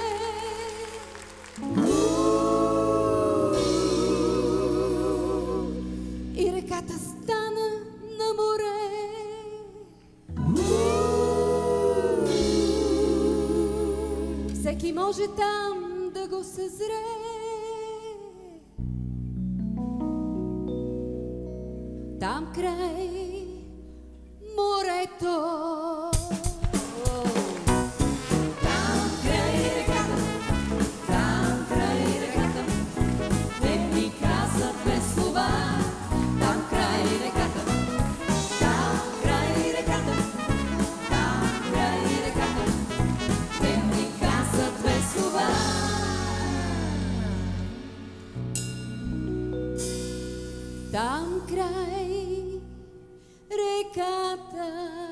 И реката стана на море. Всеки може там да го съзре. Там край морето. Там край реката.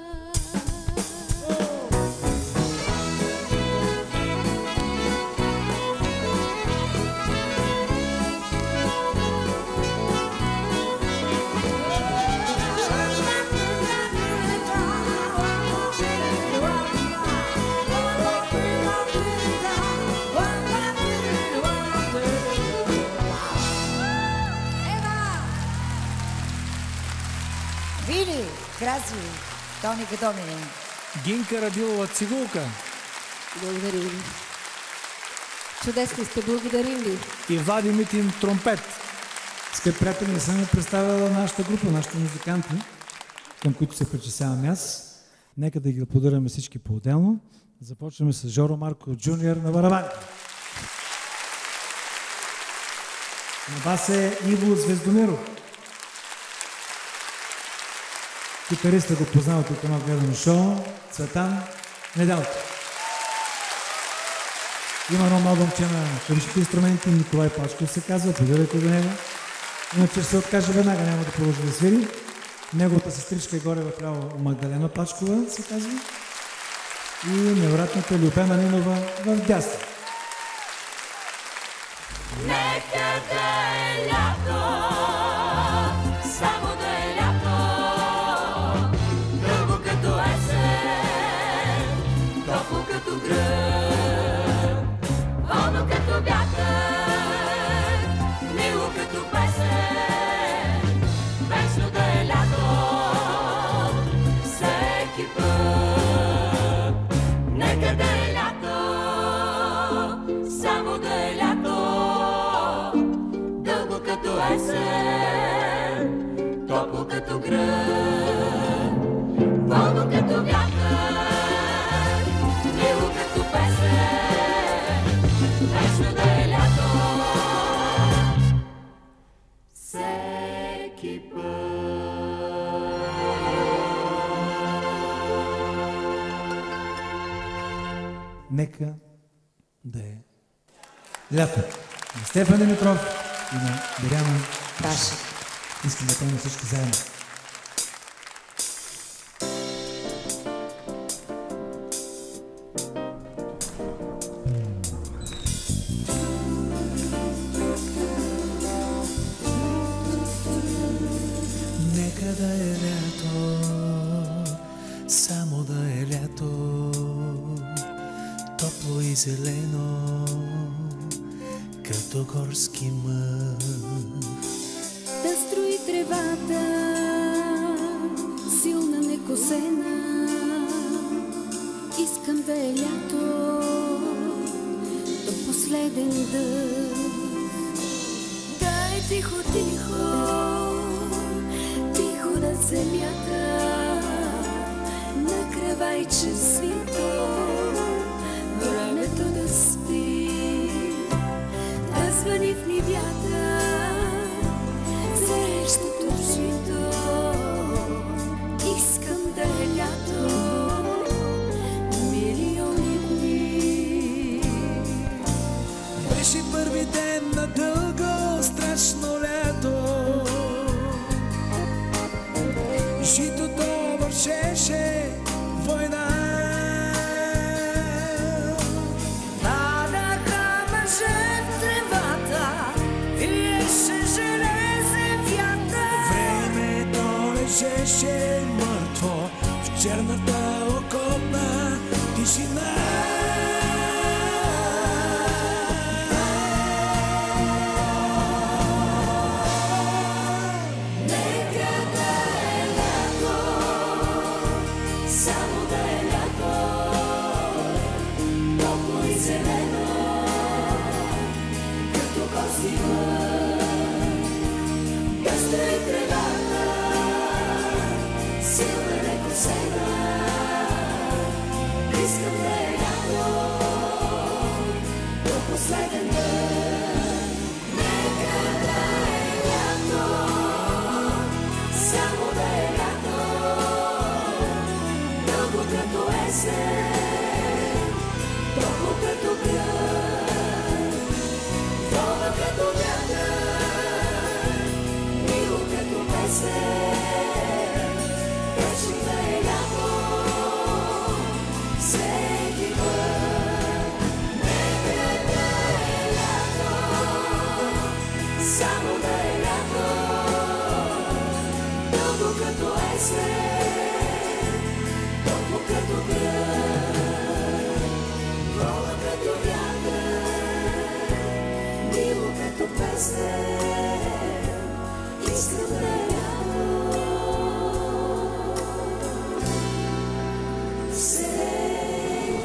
Вили, красиви, Тони Катоминин. Гинка Радилова цигулка. Благодарим ви. Чудесни сте, благодарим ви. И Влади Митин тромпет. Скъпи приятели, не съм ви представила нашата група, нашите музиканти, към които се причислявам аз. Нека да ги аплодираме всички по-отделно. Започваме с Жоро Марков Джуниор на барабани. На бас е Иво Звездомиров. Китариста го познавате от едно гледано шоу. Цветан Неделков. Има едно младо момче на клавишните инструменти, Николай Пачков се казва, погледайте до него. Иначе ще се откаже веднага, няма да продължи да свири. Неговата сестричка е горе в ляво Магдалена Пачкова, се казва. И невероятната Любена Нинова в дясно. Нека да е лято, само да е лято, дълго като есен, топло като гръм, волно като вятър, мило като песен, вечно да е лято, всеки път. Нека да е лято, само да е лято, дълго като есен, топло като гръм, волно като вятър, мило като песен, вечно да е лято, всеки път. Нека да е лято. На Стефан Димитров и на Боряна Пашев. Искам да пеем всички заедно. Нека да е лято, само да е лято, топло и зелено, като горски мъх. Да строи тревата, силна некосена. Искам да е лято, до последен дъх. Дай тихо, тихо, тихо над земята, на кръвайче свито, времето да спи, да звъни в нивята, срещото в жито, искам да е лято, милиони дни. Беше първи ден на дълго, страшно лято. Житото вършеше война. Падаха мъже в тревата, виеше железен вятър. Времето лежеше мъртво в черната окопна тишина. Последен ден, нека да е лято, само да е лято, дълго като есен, топло като град, вода като вятър, мило като песен, вечно да е лято, всеки път. Само да е лято, дълго като есен, топло като град, вола като вятър, мило като песен, искам да е лято, всеки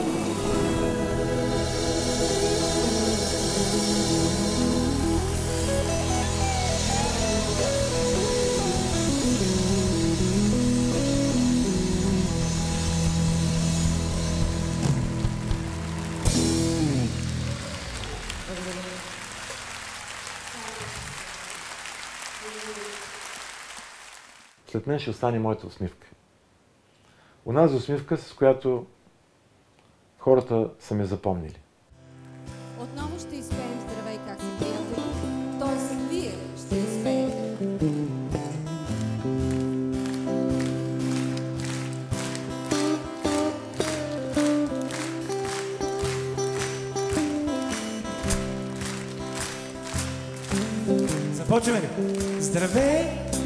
След мен ще остане моята усмивка. Онази усмивка, с която хората са ме запомнили. Отново ще изпеем "Здравей, как си, приятели", т.е. вие ще изпеете. Започваме ли? Здравей!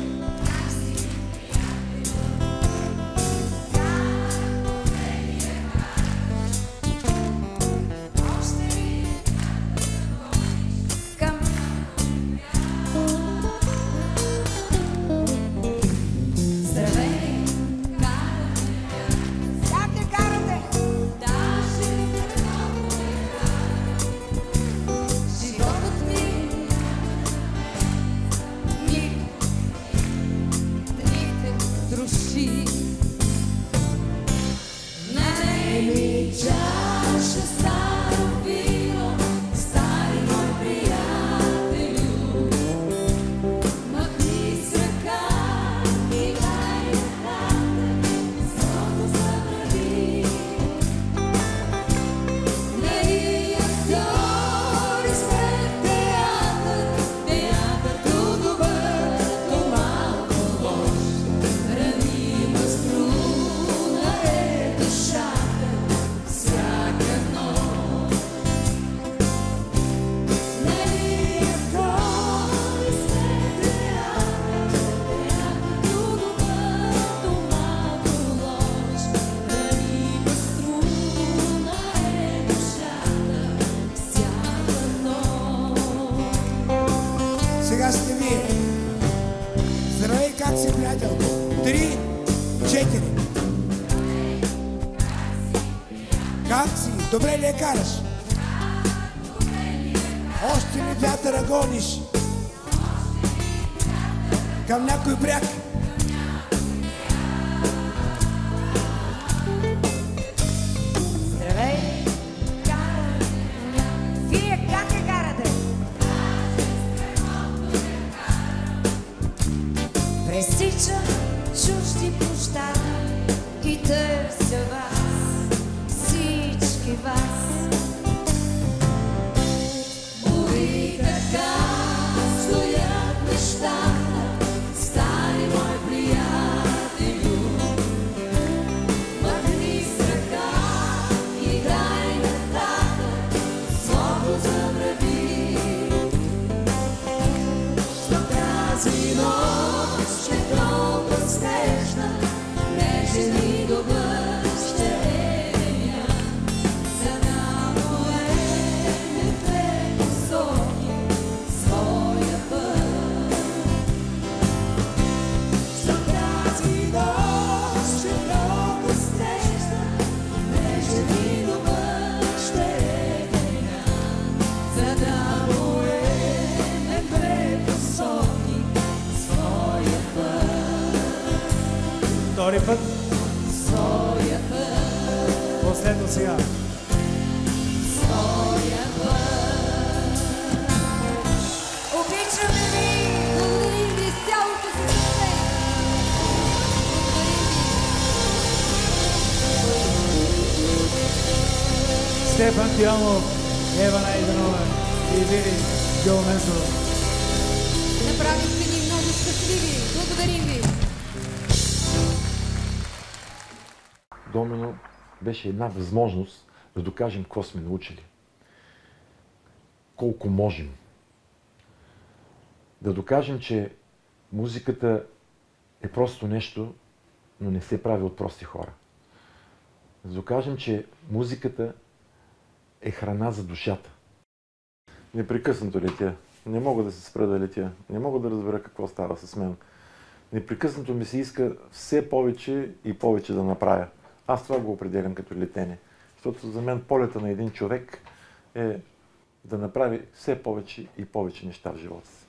Сега сте вие. Здравей, как си, приятел? Три, четири. Как си? Добре ли я караш? Още ли вятъра гониш? към някой бряг. Здравей! Вие как я карате? Пресичам чужди площада и търся вас, всички вас. Ой, така стоят нещата, стари мой приятелю. Махни с ръка, играй нататък, слово забрави. Що тази нощ ще толкова снежна, нежен и добър ще е деня, за да поеме в две посоки своя път. Що тази нощ ще толкова снежна, нежен и добър ще е деня, за да поеме в две посоки своя път. Втори път. Своя път. Последно сега. Своя път. Обичаме ви! Благодарим ви с цялото си сърце! Стефан Тиомов, Ева Найденова и Вили Геомезов. Направихте ни много щастливи! Благодарим ви! Домино беше една възможност да докажем какво сме научили. Колко можем. Да докажем, че музиката е просто нещо, но не се прави от прости хора. Да докажем, че музиката е храна за душата. Непрекъснато летя. Не мога да се спра да летя. Не мога да разбера какво става с мен. Непрекъснато ми се иска все повече и повече да направя. Аз това го определям като летене. Защото за мен полета на един човек е да направи все повече и повече неща в живота си.